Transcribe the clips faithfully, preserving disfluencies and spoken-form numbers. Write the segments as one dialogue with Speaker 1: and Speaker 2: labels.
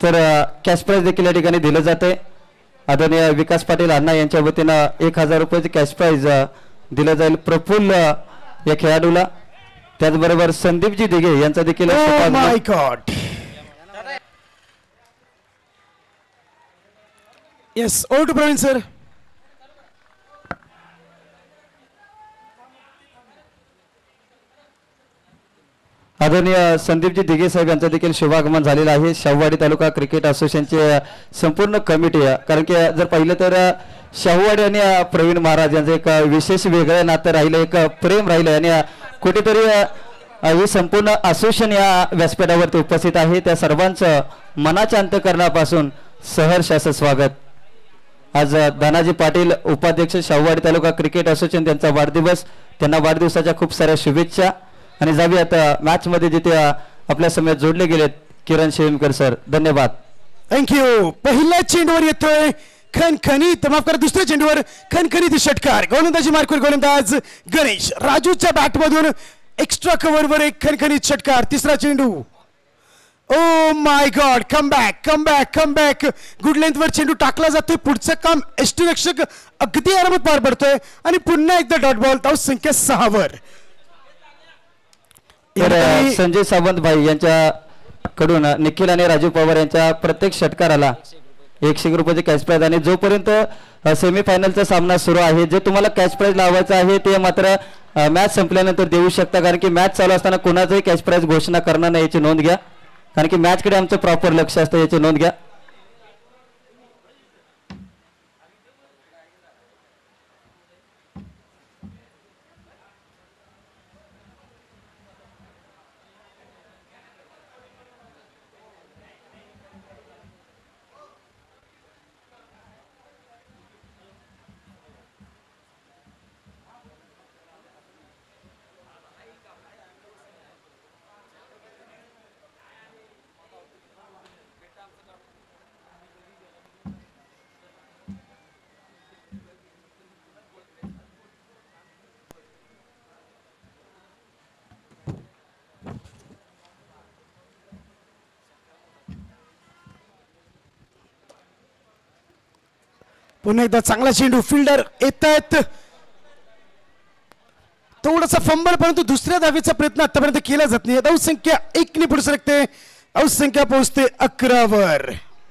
Speaker 1: तर cash price देखील या ठिकाणी दिलं जाते। आदरणीय विकास पाटील अण्णा यांच्या वतीनं एक हजार रुपयाचे कॅश प्राइज दिलं जाईल प्रफुल्ल या खेळाडूला। त्याचबरोबर संदीपजी दिघे यांचा देखील
Speaker 2: oh my god yes over to Praveen sir.
Speaker 1: आदरणीय संदीपजी दिघे साहेब यांचं देखील शुभागमन झालेलं आहे। शाहूवाडी तालुका क्रिकेट असोसिएशनचे संपूर्ण कमिटी, कारण की जर पाहिलं तर शाहूवाडी आणि प्रवीण महाराज यांचं एक विशेष वेगळं नातं राहिलं, एक प्रेम राहिलं आणि कुठेतरी ही संपूर्ण असोसिएशन या व्यासपीठावरती उपस्थित आहे। त्या सर्वांचं मनाच्या अंतःकरणापासून सहर्ष असं स्वागत। आज धनाजी पाटील उपाध्यक्ष शाहूवाडी तालुका क्रिकेट असोसिएशन त्यांचा वाढदिवस, त्यांना वाढदिवसाच्या खूप साऱ्या शुभेच्छा। आणि जाऊयात मॅच मध्ये जिथे आपल्या समेत जोडले गेलेत किरण शेळीमकर सर, धन्यवाद।
Speaker 2: थँक्यू। पहिल्या चेंडूवर येतोय खनखनीत, माफ करा दुसऱ्या चेंडूवर खनखनीत षटकार, गोलंदाजी मार्कवर गोलंदाज गणेश राजूच्या बॅट मधून एक्स्ट्रा कव्हर वर एक खनखनीत षटकार। तिसरा चेंडू, oh my god, come back come back come back, good length वर चेंडू टाकला जातोय। पुढचं काम यष्टीरक्षक अगदी आरामात पार पडतोय आणि पुन्हा एकदा डॉट बॉल, धाव संख्या सहा वर।
Speaker 1: तर संजय सावंत भाई यांच्याकडून निखिल आणि राजू पवार यांच्या प्रत्येक षटकाराला एकशे रुपयाचे कॅश प्राइज, आणि जोपर्यंत सेमीफायनलचा सामना सुरू आहे जे तुम्हाला कॅश प्राइज लावायचा आहे ते मात्र मॅच संपल्यानंतर देऊ शकता, कारण की मॅच चालू असताना कोणाचंही कॅश प्राइज घोषणा करणार नाही याची नोंद घ्या, कारण की मॅचकडे आमचं प्रॉपर लक्ष असतं याची नोंद घ्या।
Speaker 2: पुन्हा एकदा चांगला चेंडू, फिल्डर येत आहेत, थोडासा फंबल, परंतु दुसऱ्या धावेचा प्रयत्न आतापर्यंत केला जात नाही। धाव संख्या एक ने पुढे सरकते, धाव संख्या पोहोचते अकरा वर।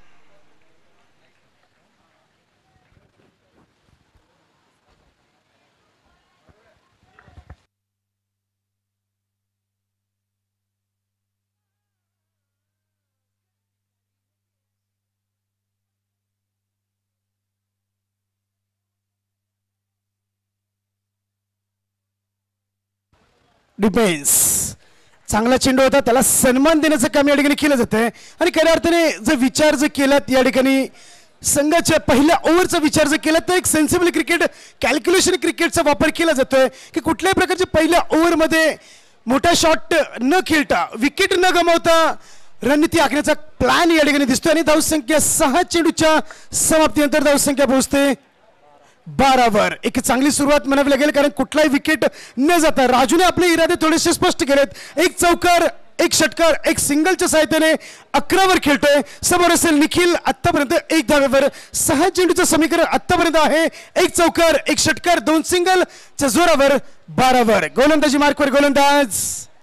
Speaker 2: डिफेन्स चांगला चेंडू होता, त्याला सन्मान देण्याचं काम या ठिकाणी केलं जात आहे। आणि खऱ्या अर्थाने जर विचार जर केला या ठिकाणी संघाच्या पहिल्या ओव्हरचा विचार जर केला तर एक सेन्सिबल क्रिकेट, कॅल्क्युलेशन क्रिकेटचा वापर केला जातोय की कुठल्याही प्रकारच्या पहिल्या ओव्हरमध्ये मोठा शॉट न खेळता, विकेट न गमावता रणनीती आखण्याचा प्लॅन या ठिकाणी दिसतोय। आणि धावसंख्या सहा चेंडूच्या समाप्तीनंतर धावसंख्या पोहोचते बारावर। एक चांगली सुरुवात म्हणावी लागेल, कारण कुठलाही विकेट न जाता राजूने आपले इरादे थोडेसे स्पष्ट केलेत। एक चौकार, एक षटकार, एक सिंगलच्या सहाय्याने अकरावर खेळतोय। समोर असेल निखिल आतापर्यंत एक धावेवर, सहा चेंडूचं समीकरण आतापर्यंत आहे, एक चौकार, एक षटकार, दोन सिंगलच्या जोरावर बारावर। गोलंदाजी मार्कवर गोलंदाज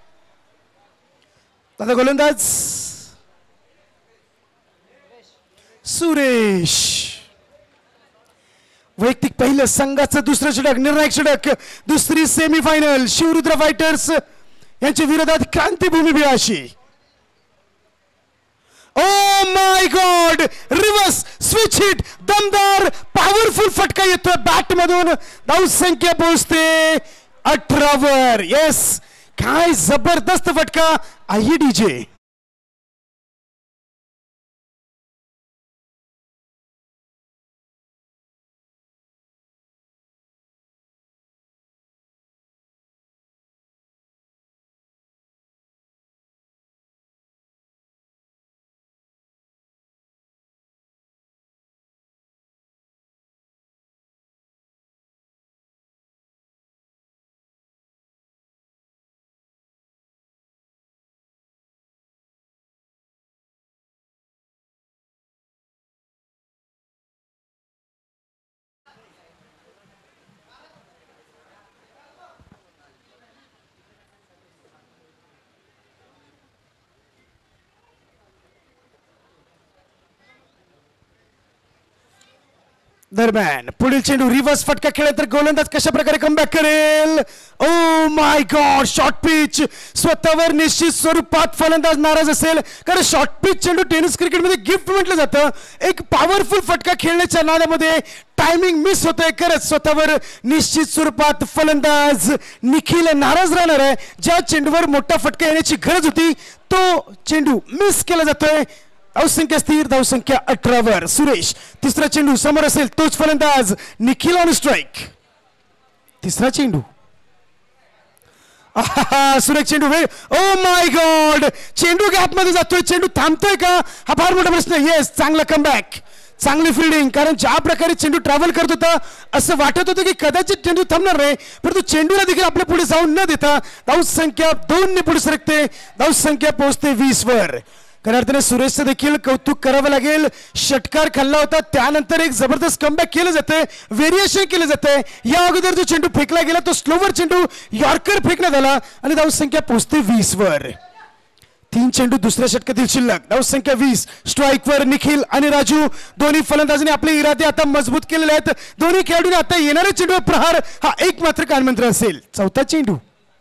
Speaker 2: दादा गोलंदाज सुरेश। वैयक्तिक पहिलं संघाचं दुसरं षटक, निर्णायक षटक, दुसरी सेमीफायनल शिवरुद्र फायटर्स यांच्या विरोधात Krantibhumi Bilashi. Oh my god, reverse switch hit, दमदार पॉवरफुल फटका येतोय बॅट मधून, धाव संख्या पोहोचते अठरा वर। येस, काय जबरदस्त फटका, आय डीजे। दरम्यान पुढील चेंडू रिव्हर्स फटका खेळला तर गोलंदाज कशा प्रकारे कमबॅक करेल. Oh my god, short pitch. स्वतःवर निश्चित स्वरूपात फलंदाज नाराज असेल, कारण शॉर्ट पिच चेंडू टेनिस क्रिकेटमध्ये गिफ्ट म्हटलं जातं. एक पॉवरफुल फटका खेळण्याच्या नादामध्ये टायमिंग मिस होतोय. खरंच स्वतःवर निश्चित स्वरूपात फलंदाज निखिल नाराज राहणार आहे. ज्या चेंडूवर मोठा फटका येण्याची गरज होती तो चेंडू मिस केला जातोय. धावसंख्या स्थिर, धावसंख्या अठरावर. सुरेश तिसरा चेंडू समोर असेल तोच फलंदाज निखिल ऑन स्ट्राईक. तिसरा चेंडू. सुरेश चेंडू वेळ. ओ माय गॉड, चेंडू गॅप मध्ये जातोय. चेंडू थांबतोय का हा फार मोठा प्रश्न. येस, चांगला कमबॅक, चांगली फिल्डिंग. कारण ज्या प्रकारे चेंडू ट्रॅव्हल करत होता असं वाटत होतं की कदाचित चेंडू थांबणार नाही, परंतु चेंडूला देखील आपल्या पुढे जाऊन न देता धावसंख्या दोन ने पुढे सरकते. धावसंख्या पोहोचते वीस वर. खऱ्या अर्थाने सुरेशचं देखील कौतुक करावं लागेल. षटकार खाल्ला होता, त्यानंतर एक जबरदस्त कमबॅक केलं जातंय, व्हेरिएशन केलं जातंय. या अगोदर जो चेंडू फेकला गेला तो स्लोवर चेंडू यॉर्कर फेकण्यात आला आणि धावसंख्या पोहोचते वीस वर. तीन चेंडू दुसऱ्या षटकातील शिल्लक. धावसंख्या वीस. स्ट्राईकवर निखिल आणि राजू दोन्ही फलंदाजांनी आपले इरादे आता मजबूत केलेले आहेत. दोन्ही खेळाडूंनी आता येणाऱ्या चेंडूवर प्रहार हा एक मात्र कानमंत्र असेल. चौथा चेंडू.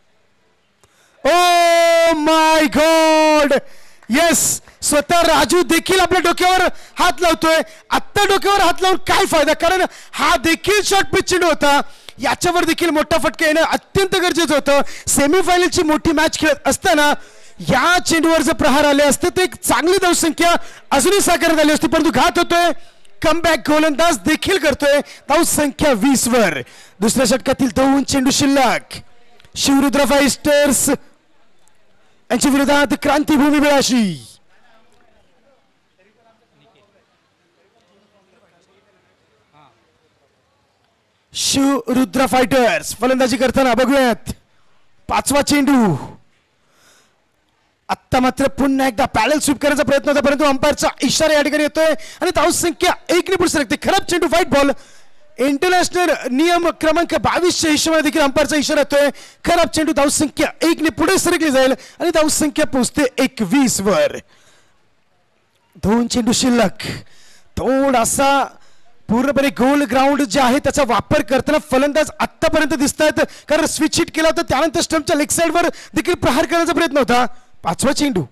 Speaker 2: ओ माय गॉड, येस, स्वतः राजू देखील आपल्या डोक्यावर हात लावतोय. आत्ता डोक्यावर हात लावून काय फायदा, कारण हा देखील शॉर्ट पिच चेंडू होता. याच्यावर देखील मोठा फटका येणं अत्यंत गरजेचं होतं. सेमीफायनलची मोठी मॅच खेळत असताना या चेंडूवर जर प्रहार आले असते तर एक चांगली धावसंख्या अजूनही साकारण्यात आली असती, परंतु घात होतोय. कमबॅक गोलंदाज देखील करतोय. धावसंख्या वीस वर. दुसऱ्या षटकातील दोन चेंडू शिल्लक. शिवरुद्र फायस्टर्स यांच्या विरोधात क्रांतीभूमी बिळाशी. शिवरुद्र फायटर्स फलंदाजी करताना बघूयात. पाचवा चेंडू. आत्ता मात्र पुन्हा एकदा पॅडल स्वीप करायचा प्रयत्न होता, परंतु अंपायरचा इशारा या ठिकाणी येतोय आणि धावसंख्या एक ने पुढे सरकते. खराब चेंडू, व्हाईट बॉल. इंटरनॅशनल नियम क्रमांक बावीसच्या हिशोबाने देखील अंपायरचा इशारा येतोय. खराब चेंडू. धावसंख्या एक ने पुढे सरकली जाईल आणि धावसंख्या पोहोचते एकवीस वर. दोन चेंडू शिल्लक. थोडासा पूर्णपणे गोल ग्राउंड जे आहे त्याचा वापर करताना फलंदाज आतापर्यंत दिसत आहेत, कारण स्विच हिट केला होता त्यानंतर स्टंपच्या लेग साइडवर देखील प्रहार करण्याचा प्रयत्न होता. पाचवा चेंडू.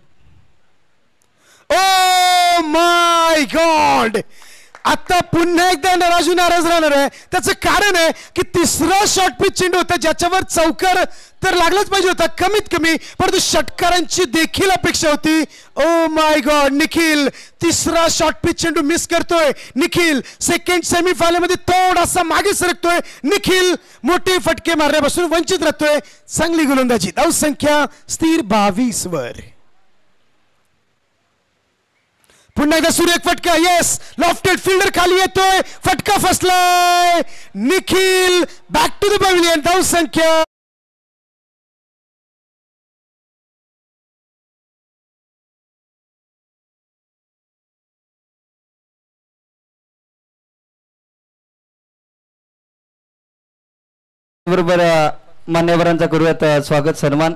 Speaker 2: ओ माय गॉड, आता पुन्हा एकदा राजू नाराज राहणार आहे. त्याचं कारण आहे की तिसरा शॉर्ट पिच चेंडू होता ज्याच्यावर चौकार तर लागलाच पाहिजे होता कमीत कमी, परंतु षटकारांची देखील अपेक्षा होती. ओ माय गॉड, निखिल तिसरा शॉर्ट पिच चेंडू मिस करतोय. निखिल सेकंड सेमीफायनल मध्ये थोडासा मागे सरकतोय. निखिल मोठे फटके मारण्यापासून वंचित राहतोय. चांगली गोलंदाजी. धावसंख्या स्थिर बावीस वर. पुन्हा एकदा सूर्य एक फटका. येस, लॉफ्टेड फिल्डर खाली येतोय. फटका फसलाय. Nikhil back to the pavilion. धावसंख्या
Speaker 1: बरोबर मान्यवरांचा करूयात स्वागत सन्मान.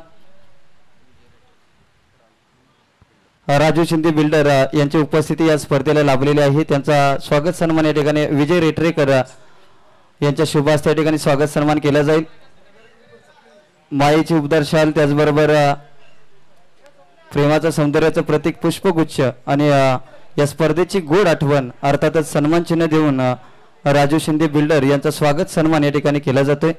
Speaker 1: राजू शिंदे बिल्डर यांची उपस्थिती या स्पर्धेला लाभलेली आहे. त्यांचा स्वागत सन्मान या ठिकाणी विजय रेटरेकर यांच्या शुभ हस्ते या ठिकाणी स्वागत सन्मान केला जाईल. मायेची उपदार शाल, त्याचबरोबर प्रेमाचं सौंदर्याचं प्रतीक पुष्पगुच्छ आणि या स्पर्धेची गोड आठवण अर्थातच सन्मान चिन्ह देऊन राजू शिंदे बिल्डर यांचा स्वागत सन्मान या ठिकाणी केला जातोय.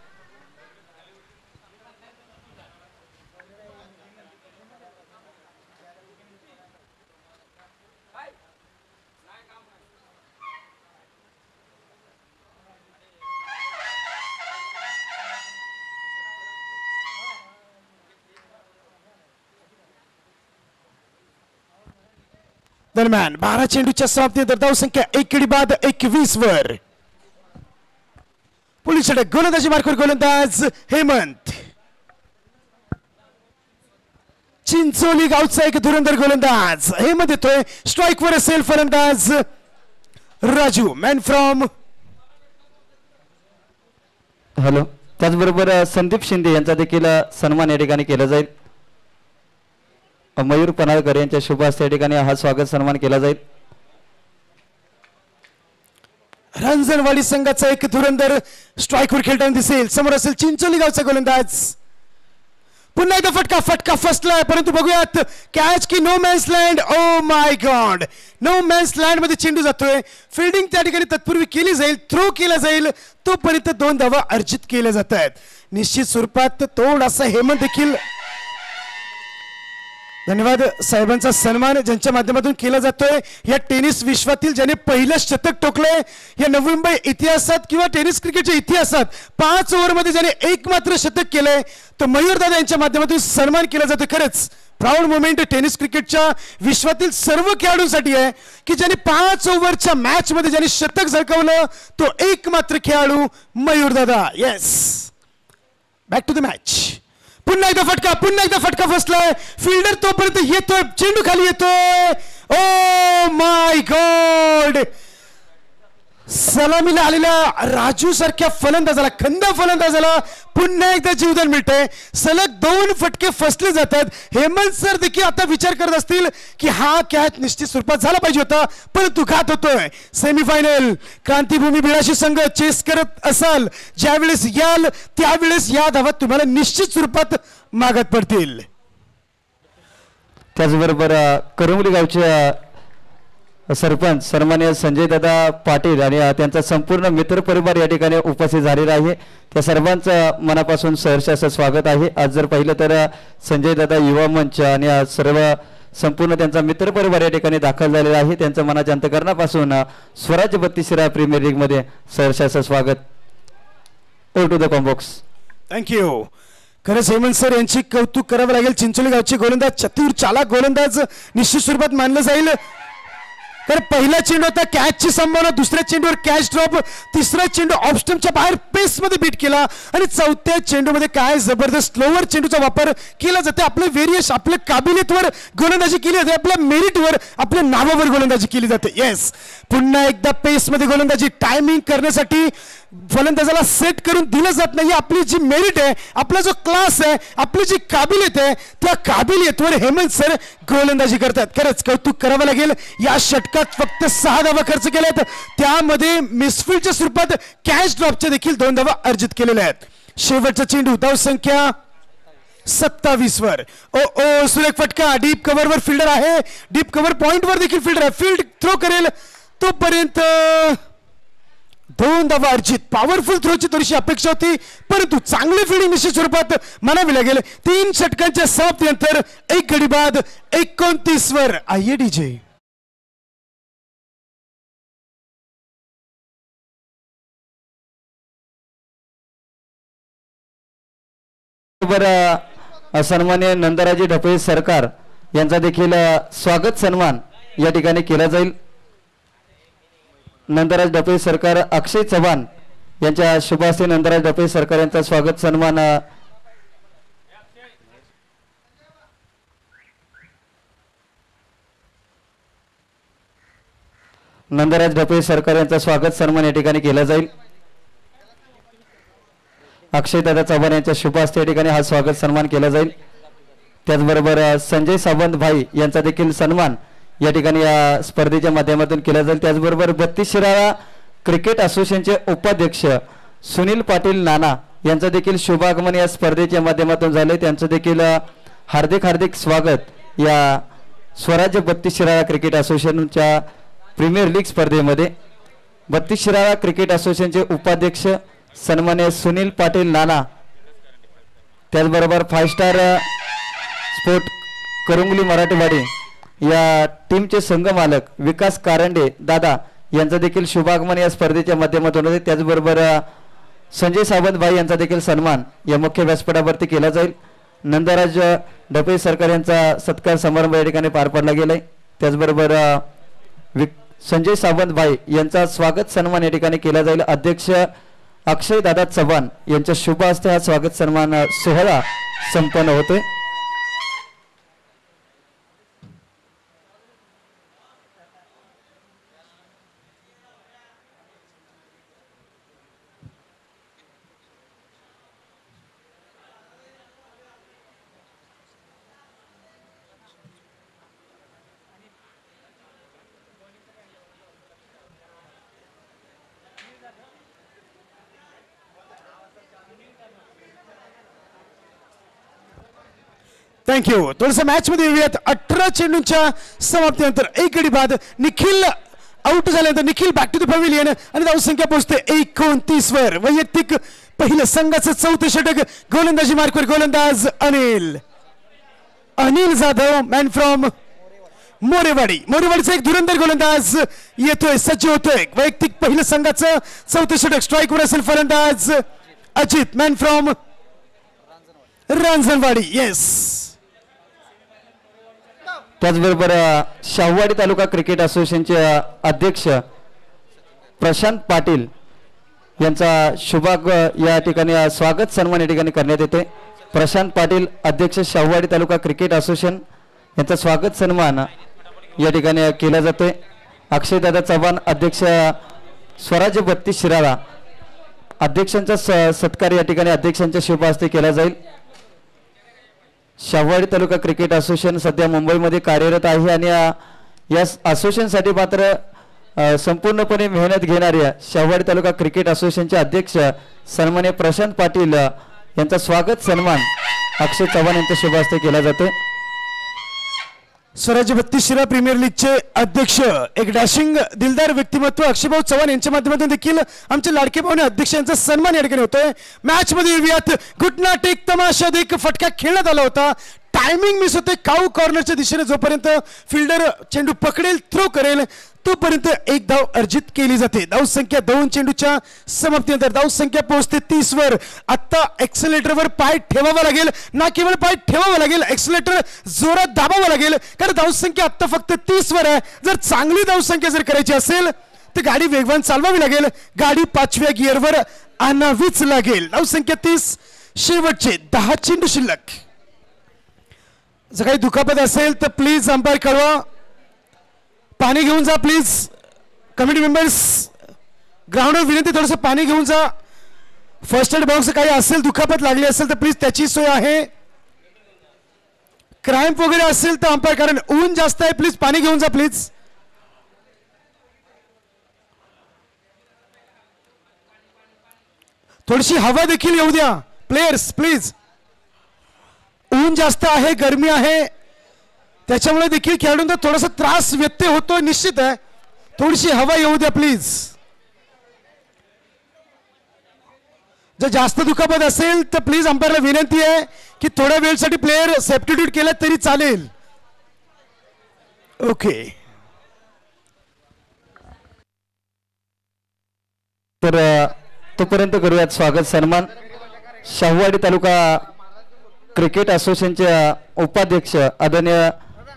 Speaker 2: दरम्यान बारा चेंडूच्या समाप्तीनंतर धावसंख्या एकेडी बाद एकवीस वर. पुढील षटक. गोलंदाजी मार्कवर गोलंदाज हेमंत. चिंचोली गावचा एक धुरंधर गोलंदाज हेमंत येतोय. स्ट्राईक वर असेल फलंदाज राजू, मॅन फ्रॉम.
Speaker 1: हॅलो. त्याचबरोबर संदीप शिंदे यांचा देखील सन्मान या ठिकाणी केला जाईल. मयूर पनाळकर यांच्या शुभ हस्ते या ठिकाणी हा स्वागत सन्मान केला जाईल.
Speaker 2: रांजणवाडी संघाचा एक धुरंधर स्ट्राईकवर खेळताना दिसेल. समोर असेल चिंचोली गावचा गोलंदाज. पुन्हा एकदा फटका फटका फसलाय, परंतु बघूयात कॅच की no man's land. Oh my god, no man's land मध्ये चेंडू जातोय. फिल्डिंग त्या ठिकाणी तत्पूर्वी केली जाईल, थ्रो केला जाईल, तोपर्यंत दोन धावा अर्जित केल्या जात आहेत. निश्चित स्वरूपात थोडासा हेमंत देखील. धन्यवाद साहेबांचा सन्मान ज्यांच्या माध्यमातून केला जातोय. या टेनिस विश्वातील ज्याने पहिलं शतक ठोकलंय या नवी मुंबई इतिहासात किंवा टेनिस क्रिकेटच्या इतिहासात पाच ओव्हरमध्ये ज्याने एक मात्र शतक केलंय तो मयूर दादा यांच्या माध्यमातून सन्मान केला जातोय. खरंच प्राऊड मोमेंट टेनिस क्रिकेटच्या विश्वातील सर्व खेळाडूंसाठी आहे की ज्याने पाच ओव्हरच्या मॅच मध्ये ज्याने शतक झळकावलं तो एक मात्र खेळाडू मयूर दादा. Yes, back to the match. पुन्हा एकदा फटका, पुन्हा एकदा फटका फसलाय. फिल्डर तोपर्यंत येतोय, चेंडू खाली येतोय. ओ माय गॉड, सलामीला आलेल्या राजू सारख्या फलंदाजाला, खंद फलंदाजाला पुन्हा एकदा जीवदान मिळतंय. सलग दोन फटके फसले जातात. हेमंत सर देखील आता विचार करत असतील की हा कॅच निश्चित स्वरूपात झाला पाहिजे होता, परंतु घात होतोय. सेमीफायनल क्रांतीभूमी भिलाशी संघ चेस करत असाल, ज्यावेळेस याल त्यावेळेस या धावा तुम्हाला निश्चित स्वरूपात मागत पडतील.
Speaker 1: त्याचबरोबर करंगली गावचे सरपंच सन्माननीय संजय दादा पाटील आणि त्यांचा संपूर्ण मित्र परिवार या ठिकाणी उपस्थित झालेला आहे. त्या सर्वांचं मनापासून सहर्ष असं स्वागत आहे. आज जर पाहिलं तर संजय दादा युवा मंच आणि सर्व संपूर्ण त्यांचा मित्र परिवार या ठिकाणी दाखल झालेला आहे. त्यांचं मनाच्या अंतकरणापासून स्वराज्य बत्तीसरा प्रीमियर लीग मध्ये सहर्ष असं स्वागत. Over to the combox.
Speaker 2: Thank you. खरंच हेमंत सर यांची कौतुक करावं लागेल. चिंचोली गावचे गोलंदाज चतुर चालाक गोलंदाज निश्चित स्वरूपात मानलं जाईल. तर पहिला चेंडू होता कॅचची संभावना, दुसऱ्या चेंडूवर कॅच ड्रॉप, तिसरा चेंडू ऑफ स्टंपच्या बाहेर पेस मध्ये बीट केला आणि चौथ्या चेंडूमध्ये काय जबरदस्त स्लोवर चेंडूचा वापर केला जाते. आपले व्हेरियस, आपल्या काबिलियतवर गोलंदाजी केली जाते, आपल्या मेरिटवर, आपल्या नावावर गोलंदाजी केली जाते. येस, पुन्हा एकदा पेस मध्ये गोलंदाजी टायमिंग करण्यासाठी फलंदाजाला सेट करून दिलं जात नाही. आपली जी मेरिट आहे, आपला जो क्लास आहे, आपली जी काबिलियत आहे, त्या काबिलियतवर हेमंत सर गोलंदाजी करतात. खरंच कौतुक करावं लागेल. या षटकात फक्त सहा धावा खर्च केल्यात, त्यामध्ये मिसफिल्डच्या स्वरूपात कॅच ड्रॉपच्या देखील दोन धावा अर्जित केलेल्या आहेत. शेवटचा चेंडू धाव संख्या सत्तावीस वर. ओ ओ सुरेख फटका. डीप कव्हरवर फिल्डर आहे, डीप कव्हर पॉइंटवर देखील फिल्डर आहे. फील्ड थ्रो करेल तोपर्यंत दोन धावा अर्जित. पॉवरफुल थ्रोची थोडीशी अपेक्षा होती, परंतु चांगली फिल्डिंग निश्चित स्वरूपात म्हणावी लागेल. तीन षटकांच्या समाप्तीनंतर एक गडी बाद एकोणतीस वर. आय डीजे
Speaker 1: बरोबर सन्मान्य नंदराजे ढपळे सरकार यांचा देखील स्वागत सन्मान या ठिकाणी केला जाईल. नंदराज ढपळे सरकार अक्षय चव्हाण यांच्या शुभ हस्ते नंदराज ढपळे सरकार यांचा स्वागत सन्मान नंदराज ढपळे सरकार यांचा स्वागत सन्मान या ठिकाणी केला जाईल. अक्षय दादा चव्हाण यांच्या शुभ हस्ते या ठिकाणी हा स्वागत सन्मान केला जाईल. त्याचबरोबर संजय सावंत भाई यांचा देखील सन्मान या ठिकाणी या स्पर्धेच्या माध्यमातून केला जाईल. त्याचबरोबर बत्तीस शिराळा क्रिकेट असोसिएशनचे उपाध्यक्ष सुनील पाटील नाना यांचं देखील शुभागमन या स्पर्धेच्या माध्यमातून झाले. त्यांचं देखील हार्दिक हार्दिक स्वागत या स्वराज्य बत्तीस शिराळा क्रिकेट असोसिएशनच्या प्रीमियर लीग स्पर्धेमध्ये. बत्तीस शिराळा क्रिकेट असोसिएशनचे उपाध्यक्ष सन्मान्य सुनील पाटील नाना, त्याचबरोबर five star sport Karanguli Marathwadi या टीमचे संघमालक विकास कारंडे दादा यांचं देखील शुभागमन या स्पर्धेच्या माध्यमातून होते. त्याचबरोबर संजय सावंत भाई यांचा देखील सन्मान या मुख्य व्यासपीठावरती केला जाईल. नंदराज ढपळे सरकार यांचा सत्कार समारंभ या ठिकाणी पार पडला गेलाय. त्याचबरोबर संजय सावंत भाई यांचा स्वागत सन्मान या ठिकाणी केला जाईल. अध्यक्ष अक्षय दादा चव्हाण यांच्या शुभ हस्ते हा स्वागत सन्मान सोहळा संपन्न होतोय.
Speaker 2: थँक्यू. थोडंसं मॅच मध्ये येऊयात. अठरा चेंडूंच्या समाप्तीनंतर एक गडी बाद. निखिल आउट झाल्यानंतर Nikhil back to the pavilion आणि धावसंख्या पोहोचते एकोणतीस वर. वैयक्तिक पहिलं संघाचं चौथं षटक. गोलंदाजी मार्कवर गोलंदाज अनिल अनिल जाधव मॅन फ्रॉम मोरेवाडी. मोरेवाडीचा एक धुरंधर गोलंदाज येतोय, सज्ज होतोय. वैयक्तिक पहिलं संघाचं चौथं षटक. स्ट्राईकवर असेल फलंदाज Ajit man from Ranjanwadi. Yes.
Speaker 1: त्याचबरोबर शाहूवाडी तालुका क्रिकेट असोसिएशनचे अध्यक्ष प्रशांत पाटील यांचा शुभाग या ठिकाणी स्वागत सन्मान या ठिकाणी करण्यात येते. प्रशांत पाटील अध्यक्ष शाहूवाडी तालुका क्रिकेट असोसिएशन यांचा स्वागत सन्मान या ठिकाणी केला जातोय. अक्षयदादा चव्हाण अध्यक्ष स्वराज्य बत्तीस शिराळा अध्यक्षांचा सत्कार या ठिकाणी अध्यक्षांच्या शुभ हस्ते केला जाईल. शाहूवाडी तालुका क्रिकेट असोसिएशन सध्या मुंबईमध्ये कार्यरत आहे आणि या असोसिएशनसाठी मात्र संपूर्णपणे मेहनत घेणाऱ्या शाहूवाडी तालुका क्रिकेट असोसिएशनचे अध्यक्ष सन्माननीय प्रशांत पाटील यांचा स्वागत सन्मान अक्षय चव्हाण यांच्या शुभ हस्ते केला जातो.
Speaker 2: स्वराज्य बत्तीस शिरा प्रीमियर लीगचे अध्यक्ष एक डॅशिंग दिलदार व्यक्तिमत्व अक्षयभाऊ चव्हाण यांच्या माध्यमातून देखील आमचे लाडके पाहुणे अध्यक्षांचा सन्मान या ठिकाणी होतोय. मॅच मध्ये येऊयात. गुटनाट एक तमाशात एक फटका खेळण्यात आला होता. टायमिंग मिस होते. काऊ कॉर्नरच्या दिशेने जोपर्यंत फिल्डर चेंडू पकडेल थ्रो करेल तोपर्यंत एक धाव अर्जित केली जाते. धाव संख्या दोन चेंडूच्या समाप्तीनंतर धाव संख्या पोहोचते तीस वर. आता एक्सेलेटरवर पाय ठेवावा लागेल. ना केवळ पाय ठेवावा लागेल, एक्सेलेटर जोरात दाबावा लागेल, कारण धाव संख्या आता फक्त तीस वर आहे. जर चांगली धाव संख्या जर करायची असेल तर गाडी वेगवान चालवावी लागेल. गाडी पाचव्या गिअरवर आणावीच लागेल. धाव संख्या तीस. शेवटचे दहा चेंडू शिल्लक. जर काही दुखापत असेल तर प्लीज अंपायर कळवा. पाणी घेऊन जा प्लीज. कमिटी मेंबर्स ग्राउंडवर विनंती, थोडंसं पाणी घेऊन जा. फर्स्ट एड बॉक्स काही असेल, दुखापत लागली असेल तर प्लीज त्याची सोय आहे. क्रॅम्प वगैरे असेल तर अंपायर, कारण ऊन जास्त आहे, प्लीज पाणी घेऊन जा प्लीज. थोडीशी हवा देखील येऊ द्या प्लेयर्स प्लीज. ऊन जास्त आहे, गरमी आहे, त्याच्यामुळे देखील खेळाडूंना थोडासा त्रास व्यत्यय होतो निश्चित आहे. थोडीशी हवा येऊ द्या प्लीज. जर जास्त दुखापत असेल तर प्लीज अंपायरला विनंती आहे की थोड्या वेळसाठी प्लेयर सबस्टिट्यूट केला तरी चालेल. ओके.
Speaker 1: तर तोपर्यंत करूयात स्वागत सन्मान. शाहूवाडी तालुका क्रिकेट असोसिएशनचे उपाध्यक्ष आदरणीय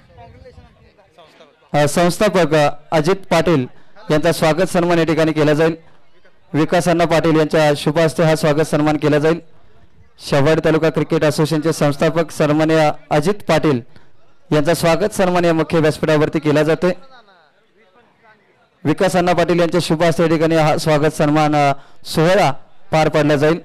Speaker 1: संस्थापक अजित पाटील यांचा स्वागत सन्मान या ठिकाणी केला जाईल. विकास अण्णा पाटील यांच्या शुभ हस्ते हा स्वागत सन्मान केला जाईल. शाहूवाडी तालुका क्रिकेट असोसिएशनचे संस्थापक सन्माननीय अजित पाटील यांचा स्वागत सन्मान या मुख्य व्यासपीठावरती केला जातोय. विकास अण्णा पाटील यांच्या शुभ हस्ते या ठिकाणी हा स्वागत सन्मान सोहळा पार पाडला जाईल.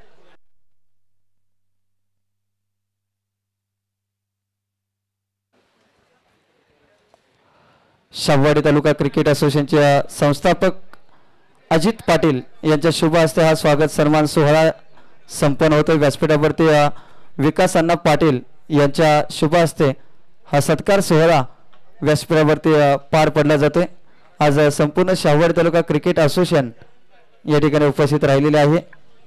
Speaker 1: शाहूवाडी तालुका क्रिकेट असोसिएशनचे संस्थापक अजित पाटील यांच्या शुभ हस्ते हा स्वागत सन्मान सोहळा संपन्न होतो. व्यासपीठावरती विकास अण्णा पाटील यांच्या शुभ हस्ते हा सत्कार सोहळा व्यासपीठावरती पार पडला जातोय. आज संपूर्ण शाहूवाडी तालुका क्रिकेट असोसिएशन या ठिकाणी उपस्थित राहिलेले आहे.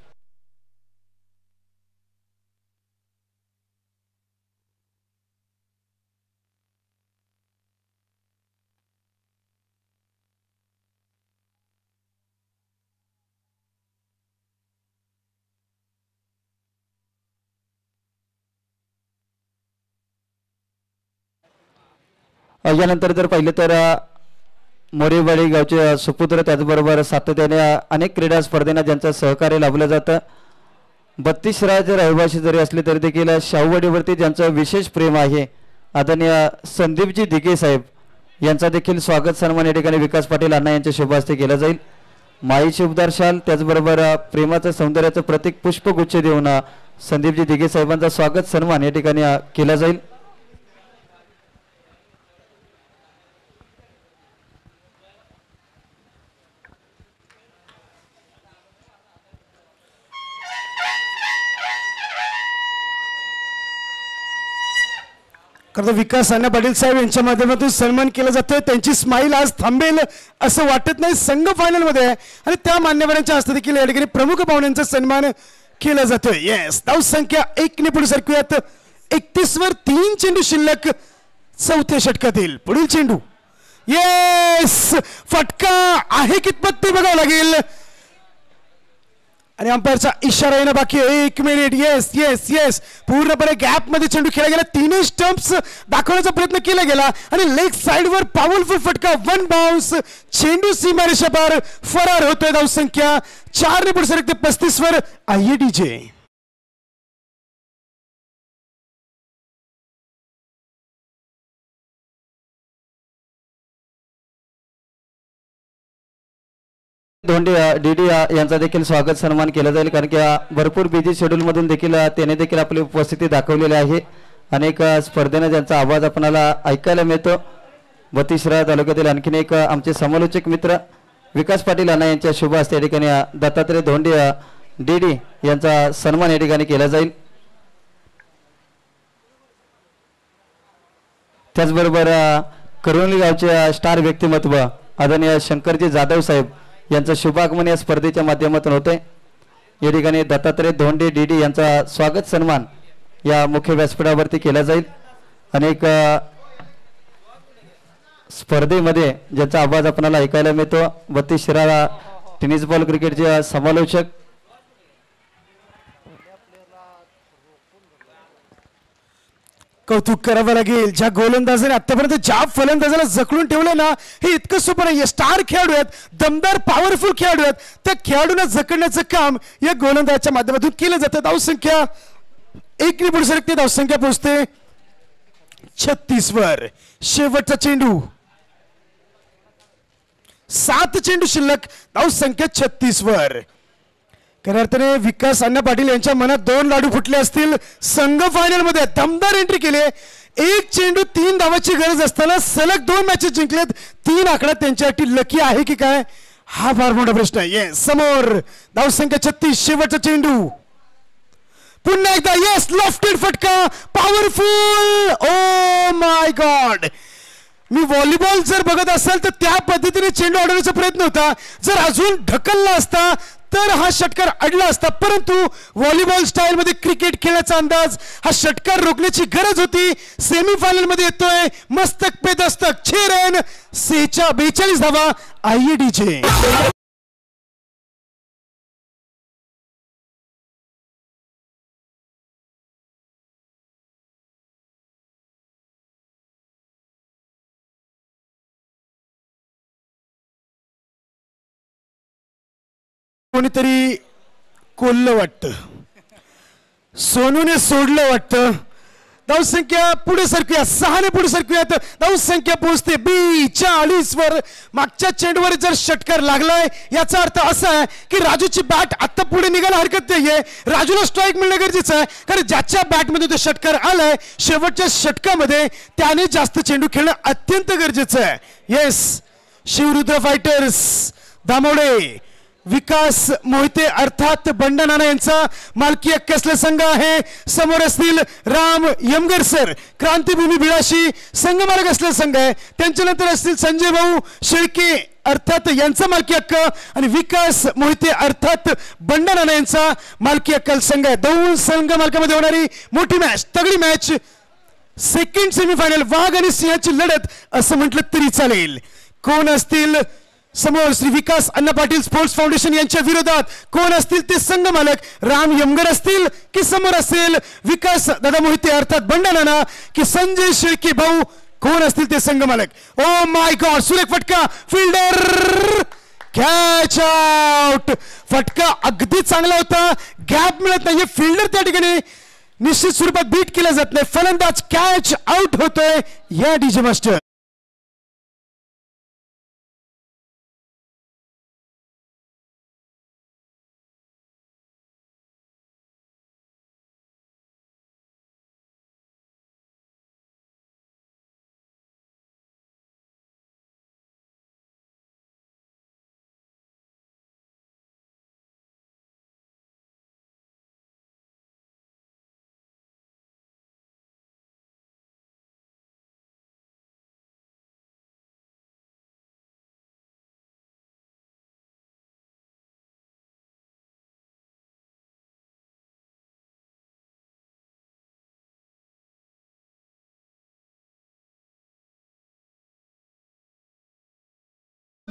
Speaker 1: यानंतर जर पाहिलं तर मोरेवाडी गावचे सुपुत्र, त्याचबरोबर सातत्याने अनेक क्रीडा स्पर्धेना ज्यांचं सहकार्य लाभलं जातं, बत्तीस राज्य रहिवासी जरी असले तरी देखील शाहूवाडीवरती ज्यांचं विशेष प्रेम आहे, आदरणीय संदीपजी दिघे साहेब यांचा देखील स्वागत सन्मान या ठिकाणी विकास पाटील अण्णा यांच्या शुभ हस्ते केला जाईल. माईची उबदार शाल, त्याचबरोबर प्रेमाचं सौंदर्याचं प्रतीक पुष्पगुच्छ देऊन संदीपजी दिघे साहेबांचा स्वागत सन्मान या ठिकाणी केला जाईल.
Speaker 2: खरं विकास अण्णा पाटील साहेब यांच्या माध्यमातून सन्मान केला जातोय. त्यांची स्माईल आज थांबेल असं वाटत नाही. संघ फायनलमध्ये आहे आणि त्या मान्यवरांच्या हस्ते देखील या ठिकाणी प्रमुख पाहुण्यांचा सन्मान केला जातोय. येस, धाव संख्या एक ने पुढे सरकूयात. एकतीस वर तीन चेंडू शिल्लक चौथ्या षटकातील. पुढील चेंडू येस, फटका आहे कितपत ते बघावं लागेल आणि अंपायरचा इशारा येणं बाकी आहे. एक मिनिट. येस येस येस, पूर्णपणे गॅप मध्ये चेंडू खेळला गेला. तीनही स्टंप्स दाखवण्याचा प्रयत्न केला गेला आणि लेग साइडवर पॉवरफुल फटका. वन बाउन्स, चेंडू सीमारेषा पार फरार होतोय. धाव संख्या चार ने पुढे सरकते पस्तीस वर आयएडीजे.
Speaker 1: धोंडे डीडी यांचा देखील स्वागत सन्मान केला जाईल, कारण की भरपूर बिझी शेड्यूल मधून देखील त्याने देखील आपली उपस्थिती दाखवलेली आहे. अनेक स्पर्धेने ज्यांचा आवाज आपल्याला ऐकायला मिळतो. बत्तीसरा तालुक्यातील आणखीन एक आमचे समालोचक मित्र विकास पाटील अण्णा यांच्या शुभ हस्ते या ठिकाणी दत्तात्रय धोंडे डीडी यांचा सन्मान या ठिकाणी केला जाईल. त्याचबरोबर करोली गावचे स्टार व्यक्तिमत्व आदरणीय शंकरजी जाधव साहेब यांचं शुभागमन या स्पर्धेच्या माध्यमातून होते. या ठिकाणी दत्तात्रय धोंडे डीडी यांचा स्वागत सन्मान या मुख्य व्यासपीठावरती केला जाईल. अनेक स्पर्धेमध्ये ज्याचा आवाज आपल्याला ऐकायला मिळतो. बत्तीस शिराळा टेनिस बॉल क्रिकेटचे समालोचक
Speaker 2: कौतुक करावं लागेल. ज्या गोलंदाजाने आतापर्यंत ज्या फलंदाजाला जखडून ठेवलं ना, हे इतकं सोपं नाही. स्टार खेळाडू आहेत, दमदार पॉवरफुल खेळाडू आहेत. त्या खेळाडूंना जखडण्याचं काम या गोलंदाजाच्या माध्यमातून केलं जातं. धावसंख्या एक ने पुढे सरकते. धावसंख्या पोहोचते छत्तीस वर. शेवटचा चेंडू, सात चेंडू शिल्लक. धावसंख्या छत्तीस वर. खऱ्या अर्थाने विकास अण्णा पाटील यांच्या मनात दोन लाडू फुटले असतील. संघ फायनल मध्ये दमदार एंट्री केली. एक चेंडू तीन धावाची गरज असताना सलग दोन मॅचेस जिंकलेत. तीन आकडा त्यांच्यासाठी लकी आहे की काय, हा फार मोठा प्रश्न आहे. येस, समोर धावसंख्या छत्तीस. शेवटचा चेंडू पुन्हा एकदा. येस, लॉफ्टेड फटका, पॉवरफुल. ओ माय गॉड, मी व्हॉलीबॉल जर बघत असाल तर त्या पद्धतीने चेंडू अडवण्याचा प्रयत्न होता. जर अजून ढकलला असता तर हा षटकार अडला असता, परंतु व्हॉलीबॉल स्टाईल मध्ये क्रिकेट खेळण्याचा अंदाज, हा षटकार रोखण्याची गरज होती. सेमीफायनल मध्ये येतोय मस्तक पे दस्तक. छे रन, सेचा बेचाळीस धावा आयएडीचे. कोणीतरी कोल्लं वाटतं, सोनूने सोडलं वाटतं. धावसंख्या पुढे सरकूया. सहाने पुढे सरकूयात. धावसंख्या पोहोचते बेचाळीस वर. मागच्या चेंडूवर जर षटकार लागलाय याचा अर्थ असा आहे की राजूची बॅट आता पुढे निघायला हरकत नाहीये. राजूला स्ट्राईक मिळणं गरजेचं आहे, कारण ज्याच्या बॅटमध्ये तो षटकार आलाय शेवटच्या षटकामध्ये त्याने जास्त चेंडू खेळणं अत्यंत गरजेचं आहे. येस, शिवरुद्र फायटर्स दामोडे विकास मोहिते अर्थात बंडनाना यांचा मालकी हक्क असलेला संघ आहे. समोर असतील राम यमगर सर, क्रांतीभूमी भिलाशी संघ मालक असलेला संघ आहे. त्यांच्यानंतर असतील संजय भाऊ शेळके अर्थात यांचा मालकी हक्क आणि विकास मोहिते अर्थात बंडनाना यांचा मालकी हक्क संघ आहे. दोन संघ मालकामध्ये होणारी मोठी मॅच, तगडी मॅच, सेकंड सेमीफायनल, वाघ आणि सिंहाची लढत असं म्हटलं तरी चालेल. कोण असतील समोर? श्री विकास अण्णा पाटील स्पोर्ट्स फाउंडेशन यांच्या विरोधात कोण असतील ते संघ मालक? राम यमगर असतील की समोर असेल विकास दादा मोहिते अर्थात बंडनाना की संजय शेळके भाऊ? कोण असतील ते संघ मालक? ओ माय गॉड, सुरेख फटका, फिल्डर कॅच आउट. फटका अगदी चांगला होता, गॅप मिळत नाहीये. फिल्डर त्या ठिकाणी निश्चित स्वरूपात बीट केला जात नाही. फलंदाज कॅच आउट होतोय या डीजे मास्टर.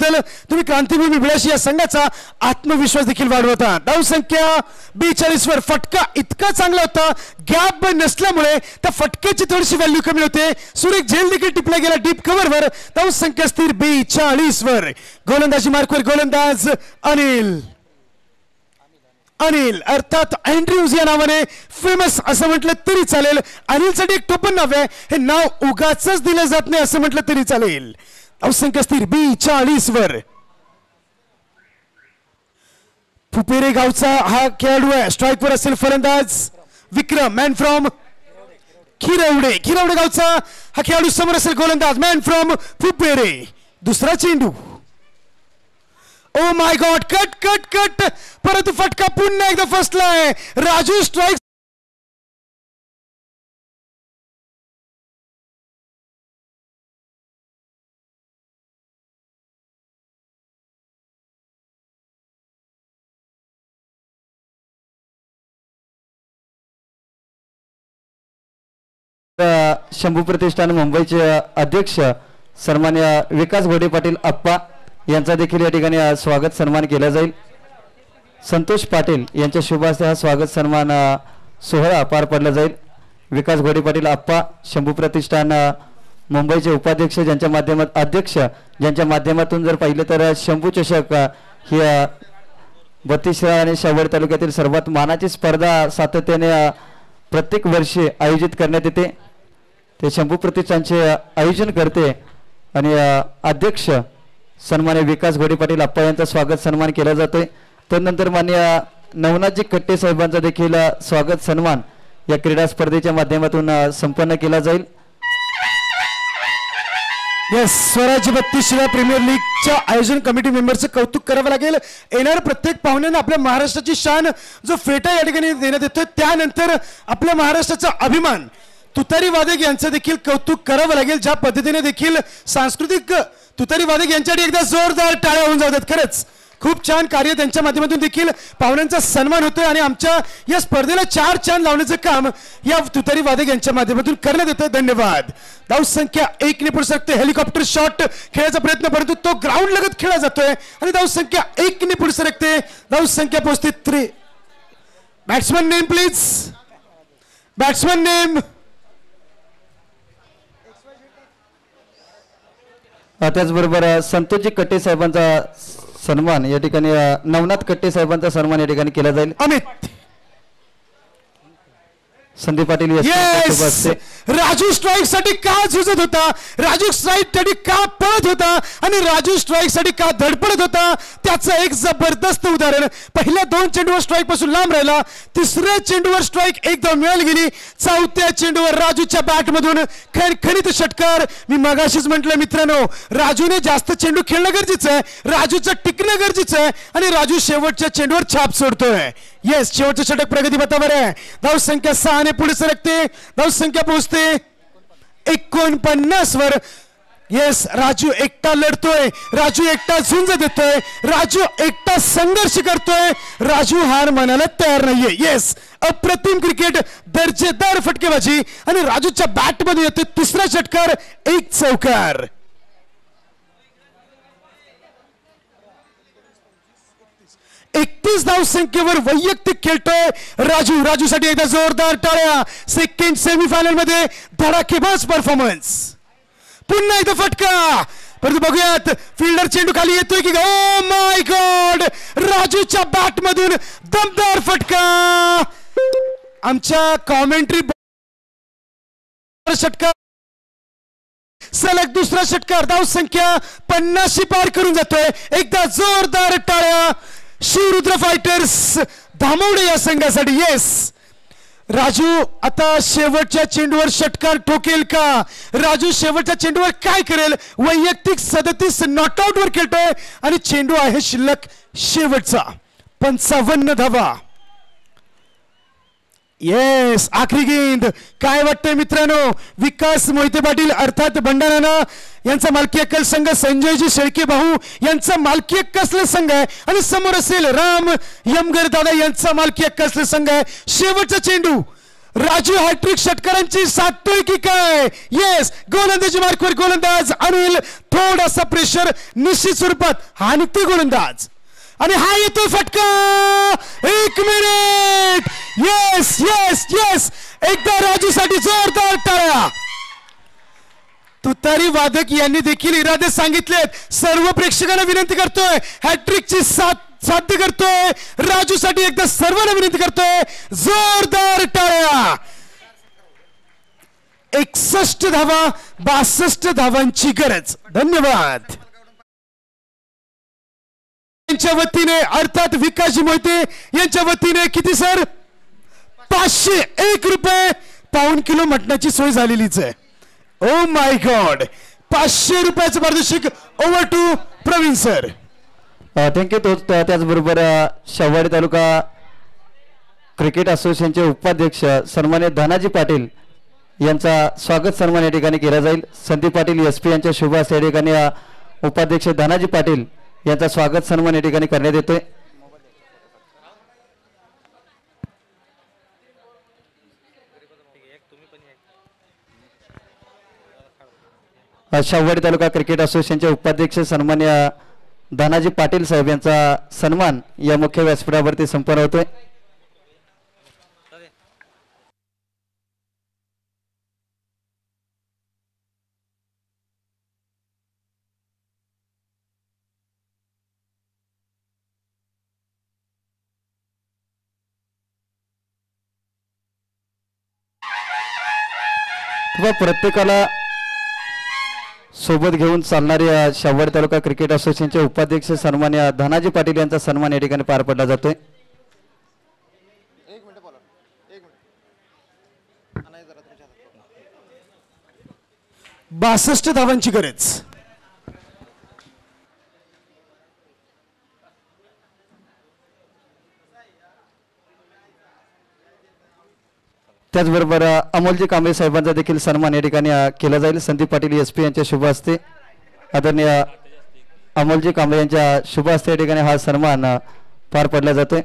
Speaker 2: केल्याबद्दल तुम्ही क्रांतिभूमी बिळाशी या संघाचा आत्मविश्वास देखील वाढवता. धाव संख्या बेचाळीस वर फटका इतका चांगला होता, गॅप नसल्यामुळे त्या फटक्याची थोडीशी व्हॅल्यू कमी होते. सुरेख झेल देखील टिपला गेला डीप कव्हर वर. धाव संख्या स्थिर बेचाळीस वर. गोलंदाजी मार्कवर गोलंदाज अनिल अनिल अर्थात अँड्र्यूज या नावाने फेमस असं म्हटलं तरी चालेल. अनिलसाठी एक टोपण नाव आहे, हे नाव उगाचच दिलं जात नाही असं म्हटलं तरी चालेल. धावसंख्या स्थिर बेचाळीस वर. फुपेरे गावचा हा खेळाडू आहे. स्ट्राईक वर असेल फलंदाज विक्रम मॅन फ्रॉम खिरवडे. खिरवडे गावचा हा खेळाडू समोर असेल गोलंदाज मॅन फ्रॉम फुपेरे. दुसरा चेंडू. Oh my god, cut cut cut. परंतु फटका पुन्हा एकदा फसलाय. राजू स्ट्राईक
Speaker 1: शंभू प्रतिष्ठान मुंबईचे अध्यक्ष सन्मान्य विकास घोडे पाटील आप्पा यांचा देखील या ठिकाणी स्वागत सन्मान केला जाईल. संतोष पाटील यांच्या शुभ हस्ते हा स्वागत सन्मान सोहळा पार पडला जाईल. विकास घोडे पाटील आप्पा शंभू प्रतिष्ठान मुंबईचे उपाध्यक्ष ज्यांच्या माध्यमात अध्यक्ष ज्यांच्या माध्यमातून जर पाहिलं तर शंभू चषक ही बत्तीसरा आणि शाहूवाडी तालुक्यातील सर्वात मानाची स्पर्धा सातत्याने प्रत्येक वर्षी आयोजित करण्यात येते. ते शंभू प्रतिष्ठानचे आयोजन करते आणि अध्यक्ष सन्मान्य विकास घोडे पाटील आप्पा यांचा स्वागत सन्मान केला जातोय. त्यानंतर मान्य नवनाथजी कट्टे साहेबांचा देखील स्वागत सन्मान या क्रीडा स्पर्धेच्या माध्यमातून संपन्न केला जाईल.
Speaker 2: येस, स्वराज्य बत्तीसव्या प्रीमियर लीगच्या आयोजन कमिटी मेंबरचं कौतुक करावं लागेल. येणार प्रत्येक पाहुण्यांना आपल्या महाराष्ट्राची शान जो फेटा या ठिकाणी देण्यात येतोय, त्यानंतर आपल्या महाराष्ट्राचा अभिमान तुतारी वादक यांचं देखील कौतुक करावं लागेल. ज्या पद्धतीने देखील सांस्कृतिक तुतारी वादक यांच्यासाठी एकदा जोरदार टाळ्या होऊन जातात. खरंच खूप छान कार्य त्यांच्या माध्यमातून देखील पाहुण्यांचा सन्मान होतोय आणि आमच्या या स्पर्धेला चार चांद लावण्याचं काम या तुतारी वादक यांच्या माध्यमातून करण्यात येतं. धन्यवाद. धाव संख्या एक ने पुढे सरकते. हेलिकॉप्टर शॉट खेळायचा प्रयत्न, परंतु तो ग्राउंड लगत खेळला जातोय आणि धाव संख्या एक ने पुढे सरकते. धाव संख्या पोहोचते त्रे. Batsman name please. Batsman name.
Speaker 1: त्याचबरोबर संतोषजी कट्टे साहेबांचा सन्मान या ठिकाणी नवनाथ कट्टे साहेबांचा सन्मान या ठिकाणी केला जाईल.
Speaker 2: अमित
Speaker 1: संदीप पाटील
Speaker 2: येस. राजू स्ट्राईक साठी का झुजत होता, राजू स्ट्राईक साठी का पळत होता आणि राजू स्ट्राईक साठी का धडपडत होता, त्याचं एक जबरदस्त उदाहरण. पहिल्या दोन चेंडूवर स्ट्राईक पासून लांब राहिला, तिसऱ्या चेंडूवर स्ट्राईक एकदम मिळाली गेली, चौथ्या चेंडूवर राजूच्या बॅट मधून खणखणीत षटकार. मी मगाशीच म्हटलं मित्रांनो, राजूने जास्त चेंडू खेळणं गरजेचं आहे, राजूचं टिकणं गरजेचं आहे आणि राजू शेवटच्या चेंडूवर छाप सोडतोय. येस, शेवटचं षटक प्रगती पथावर आहे. धाव संख्या सहा ने पुढे सरकते. धाव संख्या पोहोचते एकोणपन्नास वर. येस, राजू एकटा लढतोय, राजू एकटा झुंज देतोय, राजू एकटा संघर्ष करतोय, राजू हार मानायला तयार नाहीये. येस, अप्रतिम क्रिकेट, दर्जेदार फटकेबाजी आणि राजूच्या बॅट मध्ये येते तिसरा षटकार, एक चौकार. एकतीस धाव संख्येवर वैयक्तिक खेळतोय राजू. राजूसाठी एकदा जोरदार टाळ्या. सेकंड सेमीफायनल मध्ये धडाकेबाज परफॉर्मन्स. पुन्हा एकदा फटका, परंतु बघूयात फिल्डर चेंडू खाली येतोय की. ओ माय गॉड, राजूच्या बॅट मधून दमदार फटका. आमच्या कॉमेंट्री षटकार सलग दुसरा षटकार. धाव संख्या पन्नाशी पार करून जातोय. एकदा जोरदार टाळ्या शिवरुद्र फायटर्स धामवडे या संघासाठी. येस, राजू आता शेवटच्या चेंडूवर षटकार ठोकेल का, राजू शेवटच्या चेंडूवर काय करेल. वैयक्तिक सदतीस नॉट आउट वर खेळतोय आणि चेंडू आहे शिल्लक शेवटचा, पंचावन्न धावा. येस, आखरी गेंद. काय वाटतंय मित्रांनो, विकास मोहिते पाटील अर्थात भंडारा यांचा मालकी हक्क संघ, संजयजी शेळके भाऊ यांचा मालकी हक्क असलेला संघ आहे आणि समोर असेल राम यमगर दादा यांचा मालकी हक्क असलेला संघ आहे. शेवटचा चेंडू राजू हॅट्रिक षटकारांची सातोय की काय? येस, गोलंदाजी मार्कवर गोलंदाज अनिल, थोडासा प्रेशर निश्चित स्वरूपात हा निघते गोलंदाज आणि हा येतो फटका. एक मिनिट. येस येस येस, एकदा राजूसाठी जोरदार टाळ्या. तुतारी वादक यांनी देखील इरादे सांगितलेत. सर्व प्रेक्षकांना विनंती करतोय, हॅट्रिकची साथ साध्य करतोय राजूसाठी. एकदा सर्वांना विनंती करतोय, जोरदार टाळ्या. एकसष्ट धावा, बासष्ट धावांची गरज. धन्यवाद. यांच्या वतीने अर्थात विकासजी मोहिते यांच्या वतीने किती सर? पाचशे एक रुपये. पाऊन किलो मटणाची सोय झालेलीच आहे. Oh my god. पाचशे रुपयाचं पारितोषिक. Over to Praveen sir.
Speaker 1: Thank you. तोच त्याचबरोबर शेववाडी तालुका क्रिकेट असोसिएशनचे उपाध्यक्ष सन्मान्य धनाजी पाटील यांचा स्वागत सन्मान या ठिकाणी केला जाईल. संदीप पाटील एस पी यांच्या शुभ हस्ते या ठिकाणी उपाध्यक्ष धनाजी पाटील यांचा स्वागत सन्मान या ठिकाणी करण्यात येतोय. शेववाडी तालुका क्रिकेट असोसिएशनचे उपाध्यक्ष सन्मान्य धनाजी पाटील साहेब यांचा सन्मान या मुख्य व्यासपीठावरती संपन्न होतोय. प्रत्येकाला सोबत घेऊन चालणाऱ्या शेववाडी तालुका क्रिकेट असोसिएशनचे उपाध्यक्ष सन्मान्य धनाजी पाटील यांचा सन्मान या ठिकाणी पार पडला जातोय.
Speaker 2: बासष्ट धावांची गरज.
Speaker 1: त्याचबरोबर अमोलजी कांबळे साहेबांचा देखील सन्मान या ठिकाणी केला जाईल. संदीप पाटील एस पी यांच्या शुभ हस्ते आदरणीय अमोलजी कांबळे यांच्या शुभ हस्ते या ठिकाणी हा सन्मान पार पडला जातोय.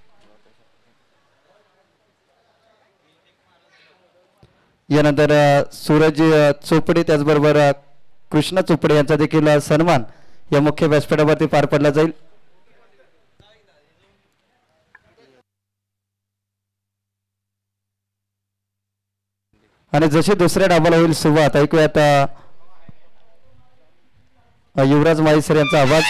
Speaker 1: यानंतर सूरज चोपडे त्याचबरोबर कृष्ण चोपडे यांचा देखील सन्मान या मुख्य व्यासपीठावरती पार पडला जाईल. आणि जशी दुसऱ्या डाबाला होईल सुरुवात, ऐकूयात युवराज माईसर यांचा आवाज.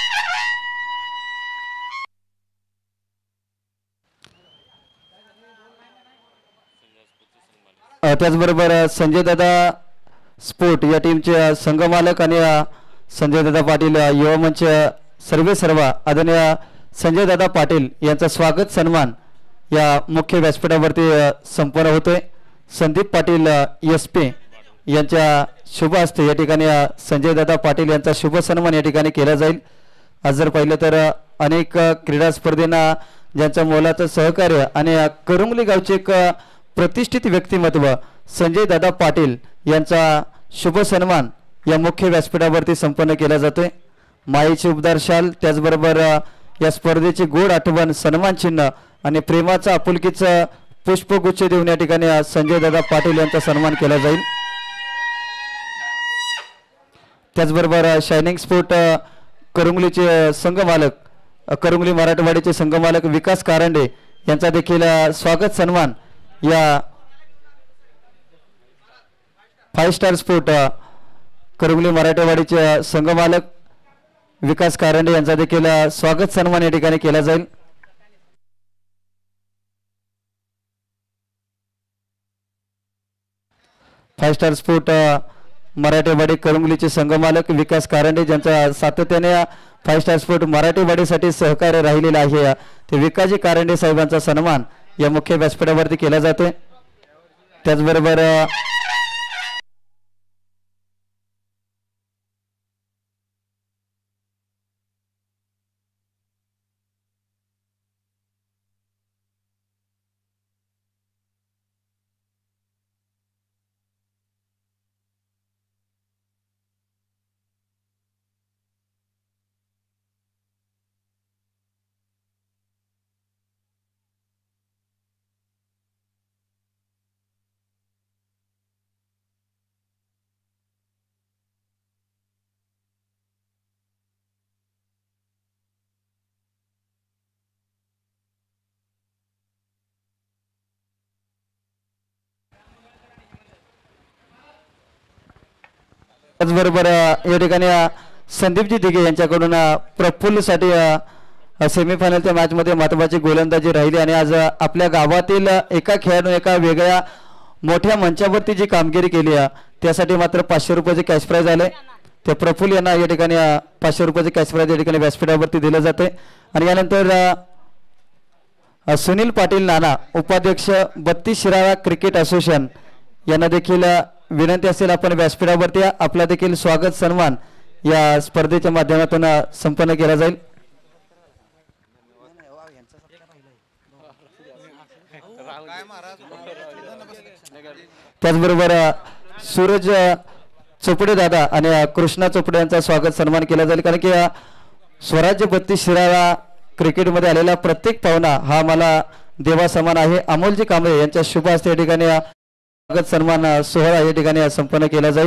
Speaker 1: त्याचबरोबर संजय दादा स्पोर्ट या टीमचे संघमालक आणि संजय दादा पाटील युवा मंच सर्वे सर्वा आदरणीय संजय दादा पाटील यांचा स्वागत सन्मान या मुख्य व्यासपीठावरती संपन्न होतोय. संदीप पाटील एस पी यांच्या शुभ हस्ते या ठिकाणी संजय दादा पाटील यांचा शुभ सन्मान या ठिकाणी केला जाईल. आज जर पाहिलं तर अनेक क्रीडा स्पर्धेंना ज्यांचं मोलाचं सहकार्य आणि करंगली गावचे एक प्रतिष्ठित व्यक्तिमत्व संजय दादा पाटील यांचा शुभ सन्मान या मुख्य व्यासपीठावरती संपन्न केला जातोय. माईची उबदार शाल त्याचबरोबर या स्पर्धेची गोड आठवण सन्मान चिन्ह आणि प्रेमाचं आपुलकीचं पुष्पगुच्छ देऊन या ठिकाणी संजय दादा पाटील यांचा सन्मान केला जाईल. त्याचबरोबर शायनिंग स्पोर्ट करंगलीचे संघमालक करंगली मराठवाडीचे संघमालक विकास कारंडे यांचा देखील स्वागत सन्मान या फाइव स्टार स्पोर्ट करंगली मराठवाडीचे संघमालक विकास कारंडे यांचा देखील स्वागत सन्मान या ठिकाणी केला जाईल. फाइव स्टार स्पोर्ट मराठवाडी करंगलीचे संघमालक विकास कारंडे ज्यांचा सातत्याने फाइव स्टार स्पोर्ट मराठवाडीसाठी सहकार्य राहिलेला आहे ते विकासजी कारंडे साहेबांचा सन्मान या मुख्य व्यासपीठावरती केला जातोय. त्याचबरोबर त्याचबरोबर अ, या ठिकाणी अ, संदीपजी दिघे यांच्याकडून अ, प्रफुल्लसाठी सेमीफायनलच्या मॅचमध्ये महत्त्वाची गोलंदाजी राहिली आणि आज अ, आपल्या गावातील अ, एका खेळाडू एका वेगळ्या मोठ्या मंचावरती जी कामगिरी केली आहे त्यासाठी मात्र पाचशे रुपयाचे कॅश प्राईज आले. ते प्रफुल्ल यांना या ठिकाणी अ, पाचशे रुपयाचे कॅश प्राईज या ठिकाणी व्यासपीठावरती दिलं जाते. आणि यानंतर अ, अ, सुनील पाटील नाना उपाध्यक्ष बत्तीस शिराळा क्रिकेट असोसिएशन यांना देखील अ, विनंती असेल आपण व्यासपीठावरती या. आपला देखील स्वागत सन्मान या स्पर्धेच्या माध्यमातून अ, संपन्न केला जाईल. त्याचबरोबर अ, सूरज अ, चोपडे दादा आणि अ, कृष्णा चोपडे यांचा स्वागत सन्मान केला जाईल. कारण की अ, स्वराज्य बत्तीस शिराळा क्रिकेटमध्ये आलेला प्रत्येक पाहुणा हा मला देवा समान आहे. अमोलजी कांबळे यांच्या शुभ हस्ते या ठिकाणी अ, स्वागत सन्मान अ, सोहळा या ठिकाणी अ, संपन्न केला जाईल.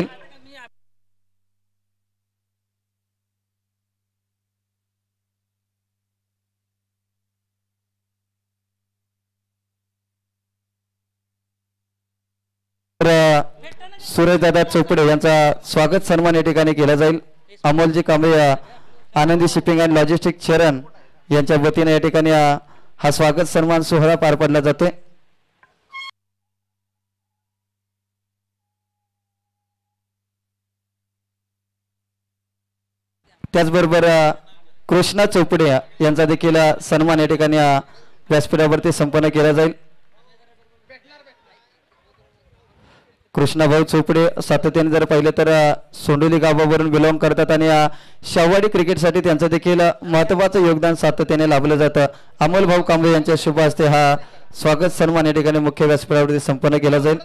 Speaker 1: तर अ, सूरजदादा चोपडे यांचा स्वागत सन्मान या ठिकाणी केला जाईल. अमोलजी कांबळे अ, आनंदी शिपिंग अँड लॉजिस्टिक चरण यांच्या वतीने या ठिकाणी अ, हा स्वागत सन्मान सोहळा पार पडला जातोय. त्याचबरोबर अ, कृष्णा चोपडे यांचा देखील अ, सन्मान या ठिकाणी अ, व्यासपीठावरती संपन्न केला जाईल. कृष्णाभाऊ चोपडे सातत्याने जर पाहिलं तर अ, सोंडोली गावावरून बिलॉंग करतात आणि अ, शाहवाडी क्रिकेटसाठी त्यांचं देखील अ, महत्त्वाचं योगदान सातत्याने लाभलं जातं. अमोल भाऊ कांबळे यांच्या शुभ हस्ते हा स्वागत सन्मान या ठिकाणी मुख्य व्यासपीठावरती संपन्न केला जाईल.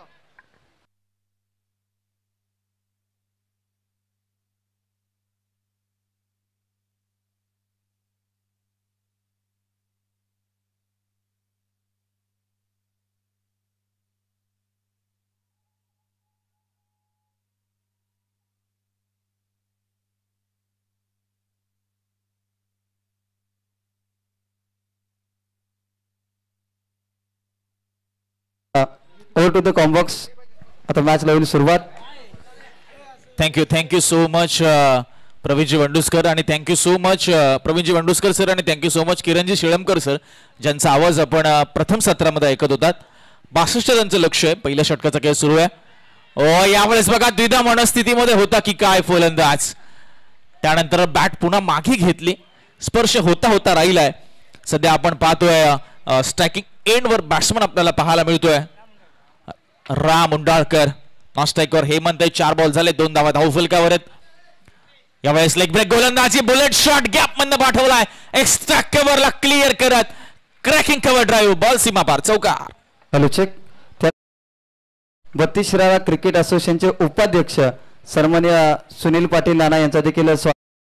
Speaker 1: Over to the combox. आता मॅच होईल सुरुवात.
Speaker 3: Thank you thank you so much Praveenji Wanduskar आणि thank you so much Praveenji Wanduskar sir आणि thank you so much Kiranji Shilamkar sir ज्यांचा आवाज आपण अ, प्रथम सत्रामध्ये ऐकत होतात. बासष्ट रनचं लक्ष आहे. पहिल्या षटकाचा खेळ सुरू आहे. ओ यावेळेस बघा द्विधा मनस्थितीमध्ये होता की काय फलंदाज. त्यानंतर बॅट पुन्हा मागे घेतली. स्पर्श होता होता राहिलाय. सध्या आपण पाहतोय स्ट्रायकिंग एंडवर बॅट्समन आपल्याला पाहायला मिळतोय. राम उंडाळकर नॉस्ट्रायकर. हेमंत चार बॉल झाले दोन धावा धाव फलकावर आहेत. यावेळेस लेग ब्रेक गोलंदाजी बुलेट शॉट गॅप मधनं पाठवलाय. एक्स्ट्रा कव्हरला क्लिअर करत क्रॅकिंग कव्हर ड्राईव्ह बॉल सीमा पार चौकार.
Speaker 1: Hello check. Battis Shirala cricket असोसिएशनचे उपाध्यक्ष सन्माननीय सुनील पाटील नाना यांचा देखील स्वा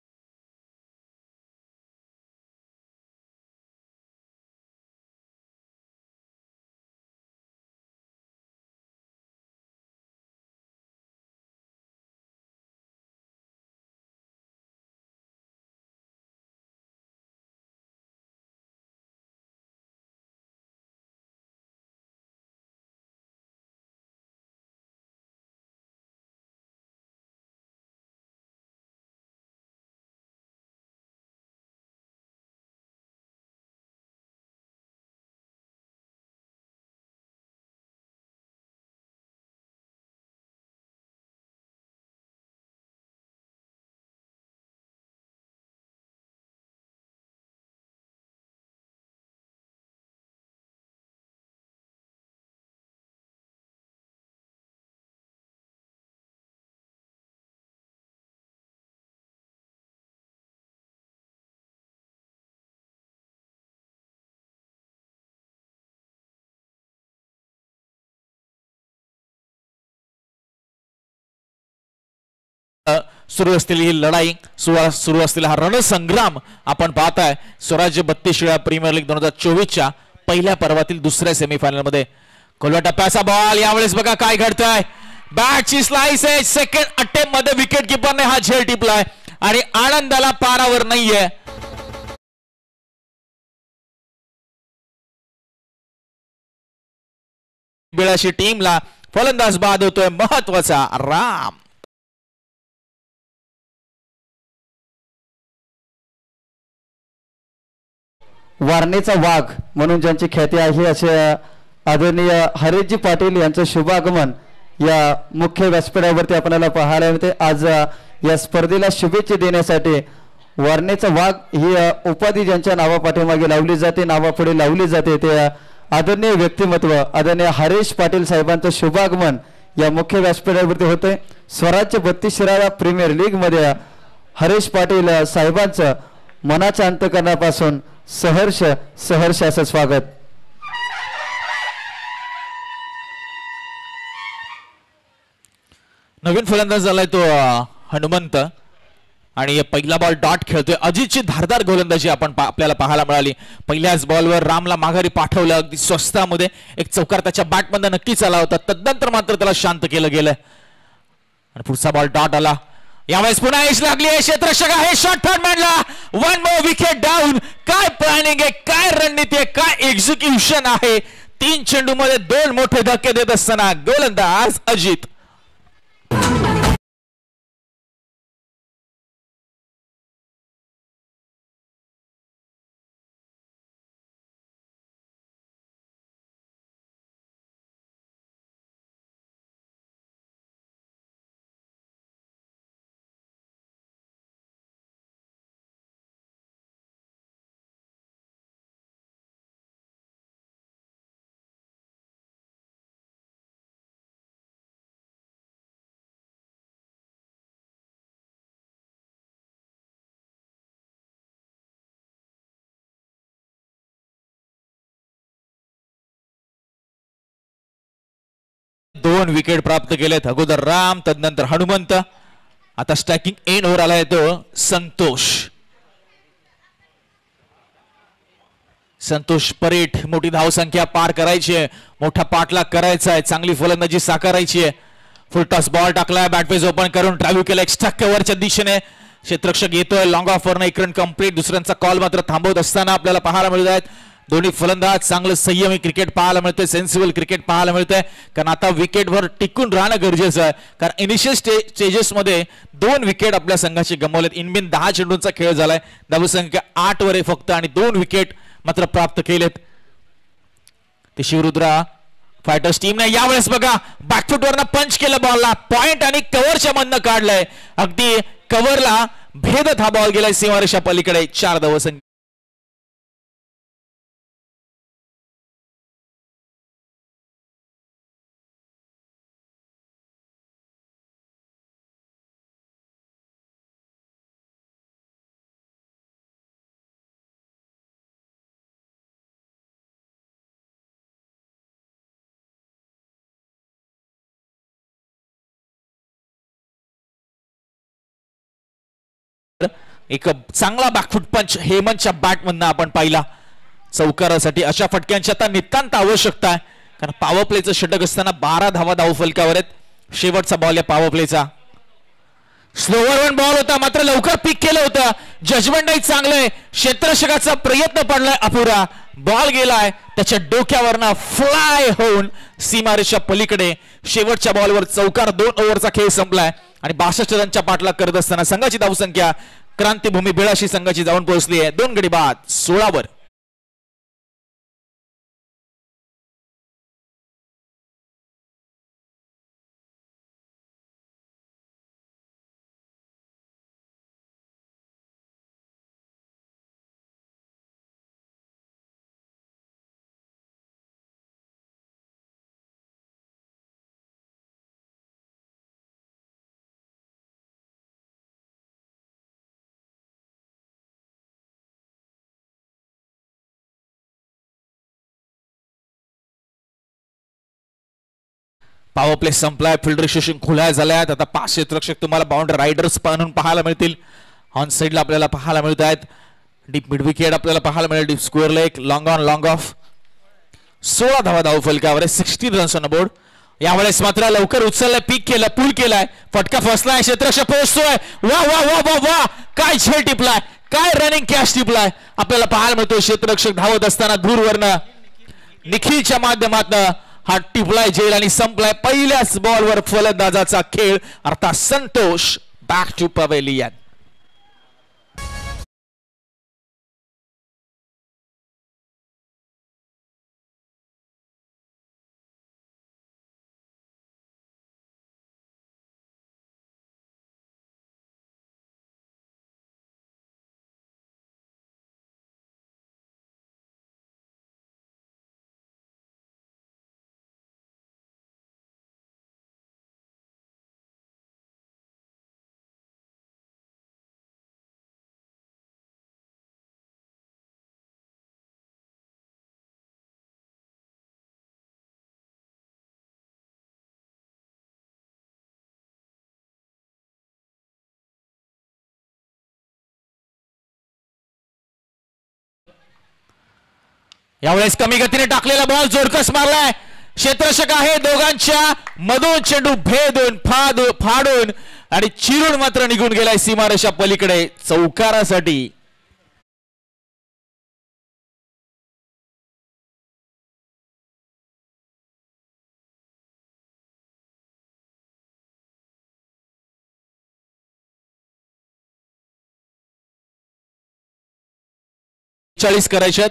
Speaker 3: सुरू असलेली ही लढाई सुरू असलेला हा रणसंग्राम आपण पाहताय. स्वराज्य बत्तीस शिळा प्रीमियर लीग दोन हजार चोवीसच्या पहिल्या पर्वातील दुसऱ्या सेमीफायनल मध्ये खोलवा टप्प्याचा बॉल. यावेळेस बघा काय घडतंय. बॅटची स्लाइस आहे. सेकंड अटेम्प्ट मध्ये विकेट किपरने हा झेल टिपलाय आणि आनंदाला पारावर नाहीये. बिळाशी टीमला फलंदाज बाद होतोय महत्वाचा राम.
Speaker 1: वारणेचा वाघ म्हणून ज्यांची ख्याती आहे असे आदरणीय हरेशजी पाटील यांचं शुभागमन या मुख्य व्यासपीठावरती आपल्याला पाहायला मिळते। आज या स्पर्धेला शुभेच्छा देण्यासाठी वारणेचा वाघ ही उपाधी ज्यांच्या नावापाठीमागे लावली जाते, नावापुढे लावली जाते, ते आदरणीय व्यक्तिमत्व आदरणीय हरेश पाटील साहेबांचं शुभागमन या मुख्य व्यासपीठावरती होते। स्वराज्य बत्तीस शिराळा प्रीमियर लीग मध्ये हरेश पाटील साहेबांचं मनाच्या अंतःकरणापासून सहर्ष सहर्ष असं स्वागत।
Speaker 3: नवीन फलंदाज झालाय तो हनुमंत आणि पहिला बॉल डॉट खेळतोय। अजितची धारदार गोलंदाजी आपण आपल्याला पाहायला मिळाली। पहिल्याच बॉलवर रामला माघारी पाठवलं अगदी स्वस्तामध्ये, एक चौकार त्याच्या बॅटमध्ये नक्कीच आला होता, तदनंतर मात्र त्याला शांत केलं गेलं आणि पुढचा बॉल डॉट आला। यावेळेस पुन्हा एज लागली आहे, क्षेत्ररक्षक आहे, शॉट थर्ड मॅनला, वन मोर विकेट डाऊन। काय प्लॅनिंग आहे, काय रणनीती आहे, काय एक्झिक्युशन आहे। तीन चेंडू मध्ये दोन मोठे धक्के देत असताना गोलंदाज अजित। दोन विकेट प्राप्त केलेत, अगोदर राम तदनंतर हनुमंत। आता स्ट्रायकिंग एंड ओव्हर आलाय तो संतोष संतोष परेट। मोठी धावसंख्या पार करायची आहे, मोठा पाठलाग करायचा आहे, चांगली फलंदाजी साकारायची आहे। फुल टॉस बॉल टाकलाय, बॅटफेस ओपन करून ड्राईव्ह केला एक्स्ट्रा कव्हरच्या दिशेने, क्षेत्ररक्षक येतोय लॉंग ऑफरने, एक रन कंप्लीट। दुसऱ्यांचा कॉल मात्र थांबवत असताना आपल्याला पाहायला मिळत आहेत दोन्ही फलंदाज चांगलं संयमी क्रिकेट पाहायला मिळतंय, सेन्सिबल क्रिकेट पाहायला मिळतंय, कारण आता विकेटवर टिकून राहणं गरजेचं आहे, कारण इनिशियल स्टेजेस मध्ये दोन विकेट आपल्या संघाचे गमावलेत। इनबिन दहा चेंडूंचा खेळ झालाय, धावसंख्या आठ वर आहे फक्त आणि दोन विकेट मात्र प्राप्त केलेत। ते शिवरुद्रा फायटर्स टीमने यावेळेस बघा बॅकफुट वरनं पंच केलं बॉलला, पॉइंट आणि कव्हरच्या मधनं काढलंय, अगदी कव्हरला भेदत हा बॉल गेलाय सीमारेषा पलीकडे। चार धावसंख्या एक चांगला बॅकफुट पंच हेमंतच्या बॅट मधनं आपण पाहिला चौकारासाठी। अशा फटक्यांची आता नितांत आवश्यकता आहे, कारण पॉवर प्लेचं षटक असताना बारा धावा धाव फलकावर आहेत। शेवटचा बॉल या पॉवर प्लेचा स्लोवर वन बॉल होता, मात्र लवकर पिक केलं होतं, जजमेंटही चांगलं आहे, क्षेत्ररक्षकाचा प्रयत्न पडलाय अपुरा, बॉल गेलाय त्याच्या डोक्यावरनं फ्लाय होऊन सीमारेषा पलीकडे। शेवटच्या बॉलवर चौकार, दोन ओव्हरचा खेळ संपलाय आणि बासष्ट रनच्या पाठलाग करत असताना संघाची धावसंख्या क्रांतिभूमी बेळाशी संघाची जाऊन पोहोचली आहे दोन गडी बाद सोळावर। पॉवर प्ले संपलाय, फिल्डर स्टेशन खुल्या झाल्यात, आता पाच क्षेत्ररक्षक तुम्हाला बाउंड्री रायडर्स म्हणून पाहायला मिळतील। ऑन साइडला आपल्याला पाहायला मिळत आहेत, डीप मिड विकेट आपल्याला पाहायला मिळेल, deep square leg, long on long off. सोळा धावा धाव फलकावर, सिक्स्टीन रन्स ऑन बोर्ड। यावेळेस मात्र लवकर उचललाय, पीक केलं, पूल केलाय, फटका फसलाय, क्षेत्ररक्षक पोहोचतोय, वा वा वा वा वा, काय झेल टिपलाय, काय रनिंग कॅच टिपलाय आपल्याला पाहायला मिळतोय। क्षेत्ररक्षक धावत असताना दूरवरनं निखिलच्या माध्यमातून हा टिपलाय जेल आणि संपलाय पहिल्याच बॉलवर फलंदाजाचा खेळ, अर्थात संतोष बॅक टू पवेलियन। यावेळेस कमी गतीने टाकलेला बॉल जोरकस मारलाय, क्षेत्ररक्षक आहे दोघांच्या मधून चेंडू भेदून फाडून फाडून आणि चिरून मात्र निघून गेलाय सीमारेषा पलीकडे चौकारासाठी. चाळीस करायच्यात.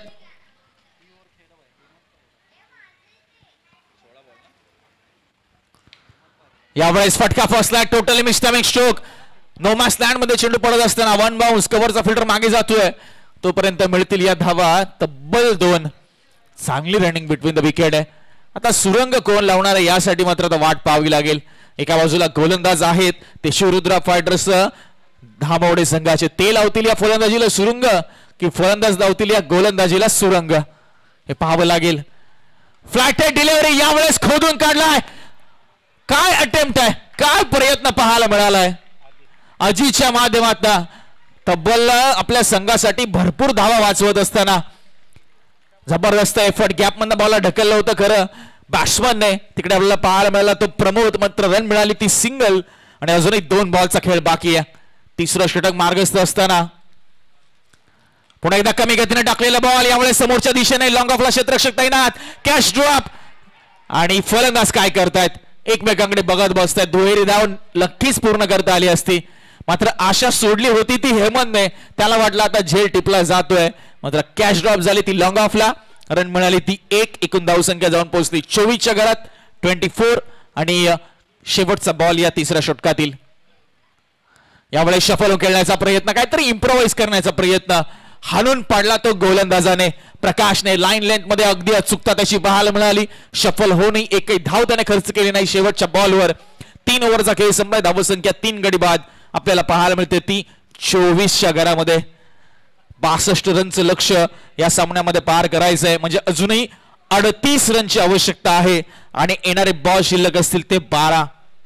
Speaker 3: यावेळेस फटका फसला, totally mistimed stroke. No man's land मध्ये चेंडू पडत असताना वन बाउन्स, कव्हरचा फिल्टर मागे जातोय, तोपर्यंत मिळतील या धावा तब्बल दोन. चांगली रनिंग बिटवीन द विकेट आहे. आता सुरंग कोण लावणार आहे यासाठी मात्र आता वाट पाहावी लागेल. एका बाजूला गोलंदाज आहेत ते शिवरुद्रा फायटर्स धामावडे संघाचे, ते लावतील या फलंदाजीला सुरुंग की फलंदाज लावतील या गोलंदाजीला सुरंग, हे पाहावं लागेल. फ्लॅट डिलिव्हरी यावेळेस खोदून काढलाय. काय अटेम्प्ट आहे, काय प्रयत्न पाहायला मिळालाय अजीच्या माध्यमातून. तब्बल आपल्या संघासाठी भरपूर धावा वाचवत असताना जबरदस्त एफर्ट. गॅप मधनं बॉलला ढकललं होतं खरं बॅट्समनने, तिकडे आपल्याला पाहायला मिळाला तो प्रमोद, मात्र रन मिळाली ती सिंगल. आणि अजूनही दोन बॉलचा खेळ बाकी आहे. तिसरं षटक मार्गस्थ असताना पुन्हा एकदा कमी गतीने टाकलेला बॉल, यावेळेस समोरच्या दिशेने लॉंग ऑफला क्षेत्ररक्षक तैनात, कॅच ड्रॉप. आणि फलंदाज काय करतायत, एकमेकांकडे बघत बसतायत. दुहेरी धाव नक्कीच पूर्ण करता आली असती, मात्र आशा सोडली होती ती हेमंतने. त्याला वाटलं आता झेल टिपला जातोय, मात्र कॅच ड्रॉप झाली ती लॉंग ऑफला. रन मिळाली ती एक, एकूण धाव संख्या जाऊन पोहोचली चोवीसच्या घरात ट्वेंटी फोर. आणि शेवटचा बॉल या तिसऱ्या षटकातील. यावेळेस शफल खेळण्याचा प्रयत्न, काहीतरी इम्प्रोवाइज करण्याचा प्रयत्न, हाणून पाडला तो गोलंदाजाने. प्रकाशने लाईन लेंथ मध्ये अगदी अचूकता त्याची पाहायला मिळाली. शफल होऊनही एकही धाव त्याने खर्च केली नाही शेवटच्या बॉलवर. तीन ओव्हरचा खेळ संपलाय, धावसंख्या तीन गडी बाद आपल्याला पाहायला मिळते ती चोवीसच्या घरामध्ये. बासष्ट रनचं लक्ष या सामन्यामध्ये पार करायचंय, म्हणजे अजूनही अडतीस रनची आवश्यकता आहे आणि येणारे बॉल शिल्लक असतील ते बारा.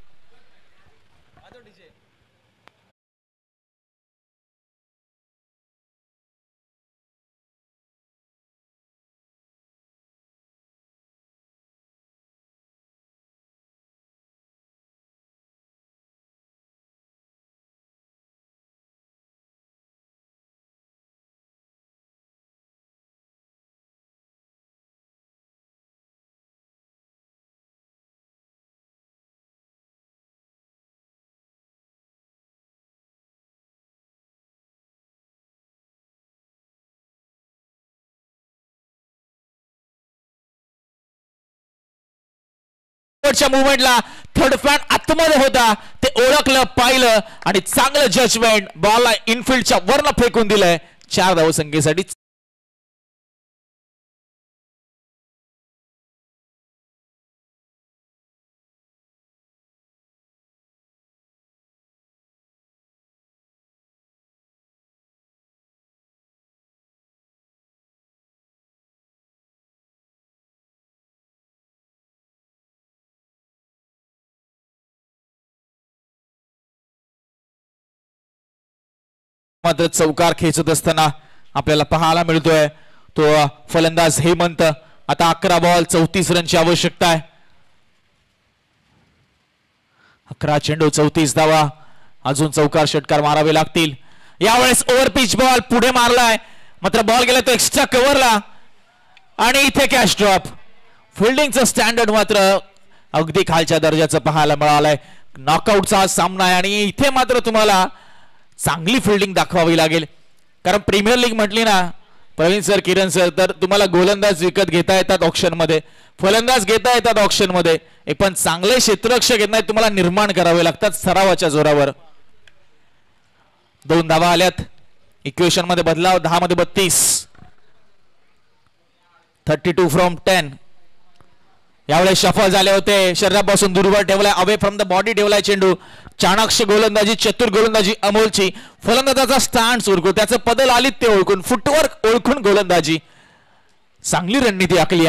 Speaker 3: मुवमेंटला थर्ड फ्लॅट आतमध्ये होता ते ओळखलं, पाहिलं आणि चांगलं जजमेंट, बॉलला इनफिल्डच्या वरनं फेकून दिलंय चार धावसंख्येसाठी. मात्र चौकार खेचत असताना आपल्याला पाहायला मिळतोय तो फलंदाज हेमंत. आता अकरा बॉल चौतीस रनची आवश्यकता आहे. अकरा चेंडू चौतीस धावा, अजून चौकार षटकार मारावे लागतील. यावेळेस ओव्हर पिच बॉल पुढे मारलाय, मात्र बॉल गेला तो एक्स्ट्रा कव्हरला आणि इथे कॅच ड्रॉप. फिल्डिंगचं स्टँडर्ड मात्र अगदी खालच्या दर्जाचं पाहायला मिळालंय. नॉकआउटचा हा सामना आहे आणि इथे मात्र तुम्हाला चांगली फिल्डिंग दाखवावी लागेल, कारण प्रीमियर लीग म्हटली ना प्रवीण सर, किरण सर, तर तुम्हाला गोलंदाज विकत घेता येतात ऑप्शन मध्ये, फलंदाज घेता येतात ऑप्शन मध्ये, पण चांगले क्षेत्ररक्षक येत नाही, तुम्हाला निर्माण करावे लागतात सरावाच्या जोरावर. दोन धावा आल्यात, इक्वेशन मध्ये बदलाव, दहा मध्ये बत्तीस, थर्टी टू फ्रॉम टेन. यावेळेस सफल झाले होते, शरीरापासून दूरवर ठेवलाय, अवे फ्रॉम द बॉडी ठेवलाय चेंडू. चाणाक्ष गोलंदाजी, चतुर गोलंदाजी अमोलची. फलंदाजाचा स्टॅन्स ओळखून, त्याचं पदल आलीत ते ओळखून, फुटवर्क ओळखून गोलंदाजी. चांगली रणनीती आखली.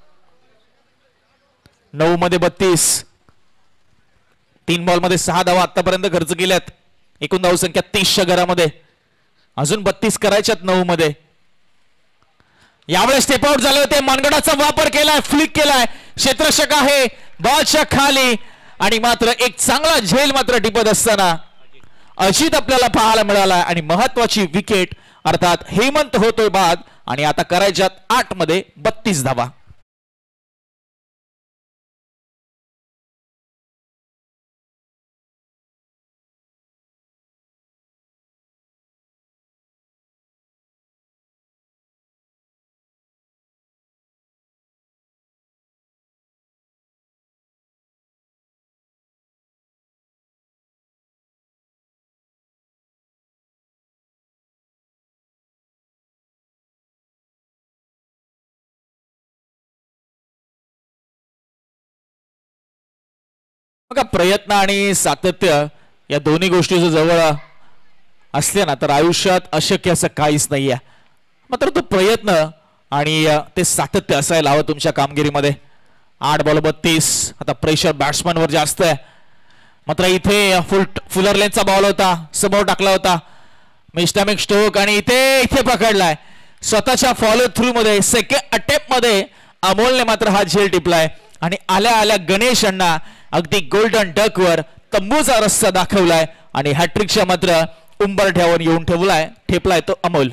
Speaker 3: नऊ मध्ये बत्तीस, तीन बॉल मध्ये सहा धावा आतापर्यंत खर्च केल्यात. एकूण धाव संख्या तीसच्या घरामध्ये, अजून बत्तीस करायच्यात नऊ मध्ये. यावेळेस स्टेप आउट झाले होते, मनगडाचा वापर केलाय, फ्लिक केलाय, क्षेत्ररक्षक आहे बॉलच्या खाली आणि मात्र एक चांगला झेल मात्र टिपत असताना अजित आपल्याला पाहायला मिळाला आणि महत्वाची विकेट अर्थात हेमंत होतोय बाद आणि आता करायच्यात आठ मध्ये बत्तीस धावा. बघा प्रयत्न आणि सातत्य या दोन्ही गोष्टी जवळ असल्या ना तर आयुष्यात अशक्य असं काहीच नाहीये. मात्र तो प्रयत्न आणि ते सातत्य असायला हवं तुमच्या कामगिरीमध्ये. आठ बॉल बत्तीस. आता प्रेशर बॅट्समन वर जास्त आहे. मात्र इथे फुल फुलर लेनचा बॉल होता, समोर टाकला होता मिस्टॅमिक स्टोक आणि इथे इथे पकडलाय. स्वतःच्या फॉलो थ्रू मध्ये सेकंड अटेम्प्ट मध्ये अमोलने मात्र हा झेल टिपलाय आणि आल्या आल्या गणेश अण्णा अगदी गोल्डन डक वर तंबूचा रस्ता दाखवलाय आणि हॅट्रिकच्या मात्र उंबरठ्यावर येऊन ठेवलाय ठेपलाय तो अमोल.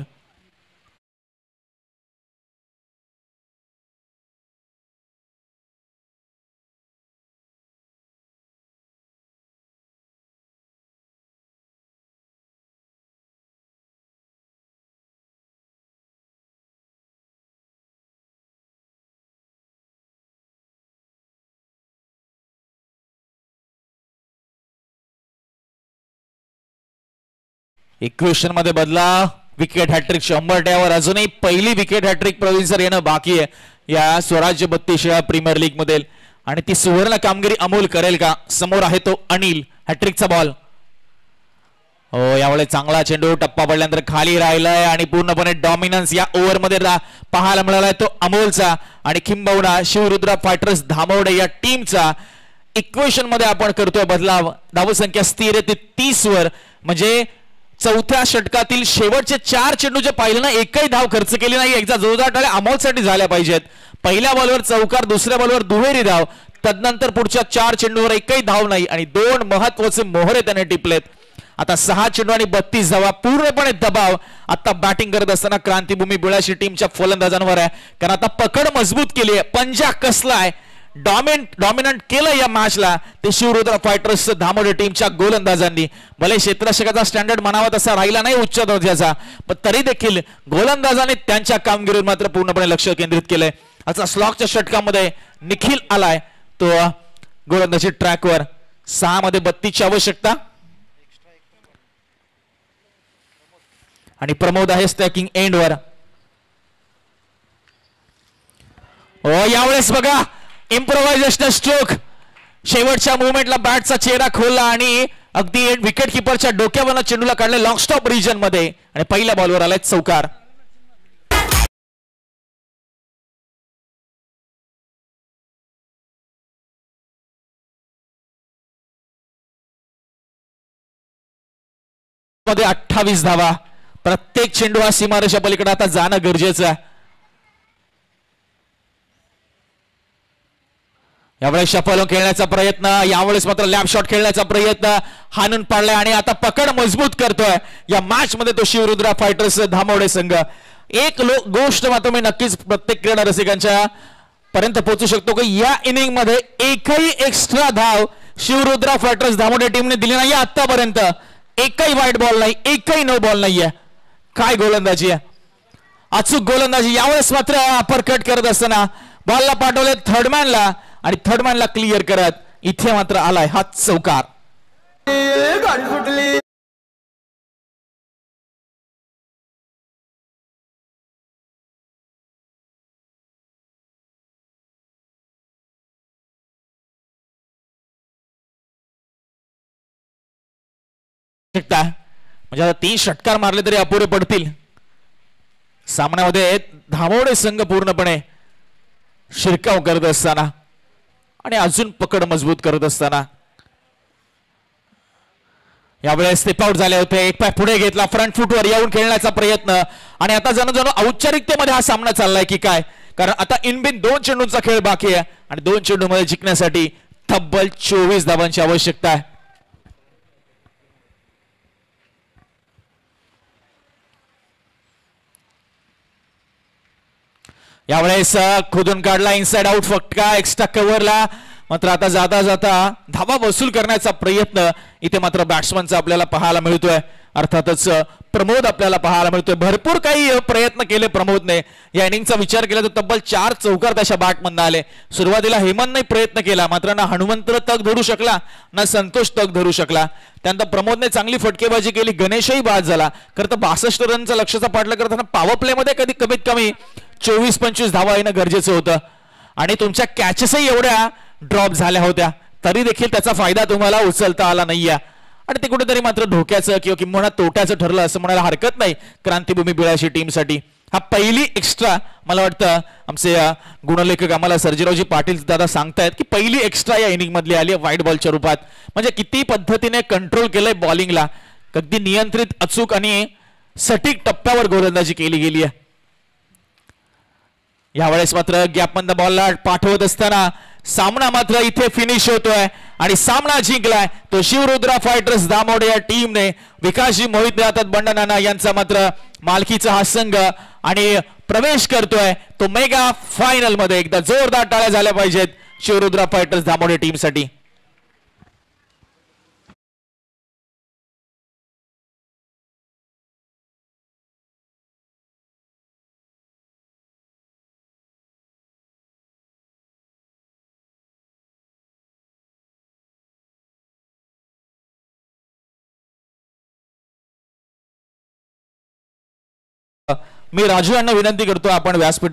Speaker 3: इक्वेशन मध्ये बदला. विकेट हॅट्रिक शंभर अजूनही पहिली विकेट हॅट्रिक प्रवीण सर येणं बाकी आहे या स्वराज्य बत्तीस प्रीमियर लीग मध्ये आणि ती सुवर्ण कामगिरी अमोल करेल का? समोर आहे तो अनिल. हॅट्रिकचा बॉल. हो यावेळेस चांगला चेंडू टप्पा पडल्यानंतर खाली राहिलाय आणि पूर्णपणे डॉमिनन्स या ओव्हर मध्ये पाहायला मिळालाय तो अमोलचा आणि किंबहुना शिवरुद्र फायटर्स धामवडे या टीमचा. इक्वेशन मध्ये आपण करतोय बदलाव. धावसंख्या स्थिर आहे ती तीस वर. म्हणजे चौथ्या षटकातील शेवटचे चार चेंडू जे पाहिले ना एकही धाव खर्च केली नाही. एकदा जोरदार टाळ्या अमोलसाठी झाल्या पाहिजेत. पहिल्या बॉलवर चौकार, दुसऱ्या बॉलवर दुहेरी धाव, तदनंतर पुढच्या चार चेंडूवर एकही धाव नाही आणि दोन महत्वाचे मोहरे त्याने टिपलेत. आता सहा चेंडू आणि बत्तीस धावा. पूर्णपणे दबाव आता बॅटिंग करत असताना क्रांतिभूमी बिळाशी टीमच्या फलंदाजांवर आहे. कारण आता पकड मजबूत केली आहे, पंजा कसलाय, डॉमिन डॉमिनंट केलं या मॅचला ते शिवरुद्र फायटर्स धामोडे टीमच्या गोलंदाजांनी. भले क्षेत्ररक्षकाचा स्टँडर्ड म्हणावा तसा राहिला नाही उच्च दर्जाचा, पण तरी देखील गोलंदाजाने त्यांच्या कामगिरीवर मात्र पूर्णपणे लक्ष केंद्रित केलंय. आता स्लॉकच्या षटकामध्ये निखिल आलाय तो गोलंदाजी ट्रॅकवर. सहा मध्ये बत्तीसची आवश्यकता आणि प्रमोद आहे स्टॅकिंग एंडवर. हो यावेळेस बघा इम्प्रोव्हायझेशनल स्ट्रोक. शेवटच्या मुवमेंटला बॅटचा चेहरा खोलला आणि अगदी विकेट किपरच्या डोक्यावरनं चेंडूला काढले लॉंग स्टॉप रिजन मध्ये आणि पहिल्या बॉलवर आलाय चौकार. मध्ये अठ्ठावीस धावा. प्रत्येक चेंडू हा सीमारेषा पलीकडे आता जाणं गरजेचं आहे. यावेळेस शफल खेळण्याचा प्रयत्न, यावेळेस मात्र लॅप शॉट खेळण्याचा प्रयत्न हाणून पाडलाय आणि आता पकड मजबूत करतोय या मॅच मध्ये तो शिवरुद्र फायटर्स धामोडे संघ. एक गोष्ट मात्र मी नक्कीच प्रत्येक क्रीडा रसिकांच्या पर्यंत पोहोचू शकतो की या इनिंग मध्ये एकही एक्स्ट्रा धाव शिवरुद्र फायटर्स धामोडे टीमने दिली नाही आतापर्यंत. एकही वाईट बॉल नाही, एकही नो बॉल नाहीये. काय गोलंदाजी आहे, अचूक गोलंदाजी. यावेळेस मात्र अपर कट करत असताना बॉलला पाठवले थर्डमॅनला आणि थर्डमॅनला क्लिअर करत इथे मात्र आलाय हा चौकार. म्हणजे आता तीन षटकार मारले तरी अपुरे पडतील. सामन्यामध्ये धामोडे संघ पूर्णपणे शिरकाव करत असताना आणि अजून पकड मजबूत करत असताना यावेळेस स्टेप आउट झाले होते, एक पाय पुढे घेतला, फ्रंट फुटवर येऊन खेळण्याचा प्रयत्न आणि आता जणू जणू औपचारिकतेमध्ये हा सामना चाललाय की काय, कारण आता इनबिन दोन चेंडूंचा खेळ बाकी आहे आणि दोन चेंडूमध्ये जिंकण्यासाठी तब्बल चोवीस धावांची आवश्यकता आहे. यावेळेस खोदून काढला इनसाइड आउट फटका एक्स्ट्रा कव्हरला, मात्र आता जाता जाता धावा वसूल करण्याचा प्रयत्न इथे मात्र बॅट्समनचा आपल्याला पाहायला मिळतोय. अर्थातच प्रमोद आपल्याला पाहायला मिळतोय. भरपूर काही प्रयत्न केले प्रमोदने. या इनिंगचा विचार केला तर तब्बल चार चौकार त्याच्या बॅटमधनं आले. सुरुवातीला हेमंतने प्रयत्न केला, मात्र ना हनुमंत तग धरू शकला ना संतोष तग धरू शकला. त्यानंतर प्रमोदने चांगली फटकेबाजी केली, गणेशही बाद झाला. खरं तर बासष्ट रनचा लक्ष्याचा पाठला करताना पॉवर प्ले मध्ये कधी कमीत कमी चोवीस पंचवीस धावा येणं गरजेचं होतं आणि तुमच्या कॅचेसही एवढ्या ड्रॉप झाल्या होत्या तरी देखील त्याचा फायदा तुम्हाला उचलता आला नाहीये आणि ते कुठेतरी मात्र धोक्याचं किंवा किंवा तोट्याचं ठरलं असं म्हणायला हरकत नाही क्रांतिभूमी बिळाशी टीमसाठी. हा पहिली एक्स्ट्रा, मला वाटतं आमचे गुणलेखक आम्हाला सर्जेरावजी पाटील दादा सांगतायत की पहिली एक्स्ट्रा या इनिंग मधली आली आहे व्हाईट बॉलच्या रूपात. म्हणजे किती पद्धतीने कंट्रोल केलंय बॉलिंगला, अगदी नियंत्रित अचूक आणि सटीक टप्प्यावर गोलंदाजी केली गेली आहे. यावेळेस मात्र गॅपमधनं बॉलला पाठवत असताना सामना मात्र इथे फिनिश होतोय आणि सामना जिंकलाय तो शिवरुद्रा फायटर्स दामोडे या टीमने. विकासजी मोहित जातात बंडनाना यांचा मात्र मालकीचा हा संघ आणि प्रवेश करतोय तो मेगा फायनल मध्ये. एकदा जोरदार टाळ्या झाल्या पाहिजेत शिवरुद्रा फायटर्स दामोडे टीमसाठी. मी राजू यांना विनंती करतो आपण व्यासपीठ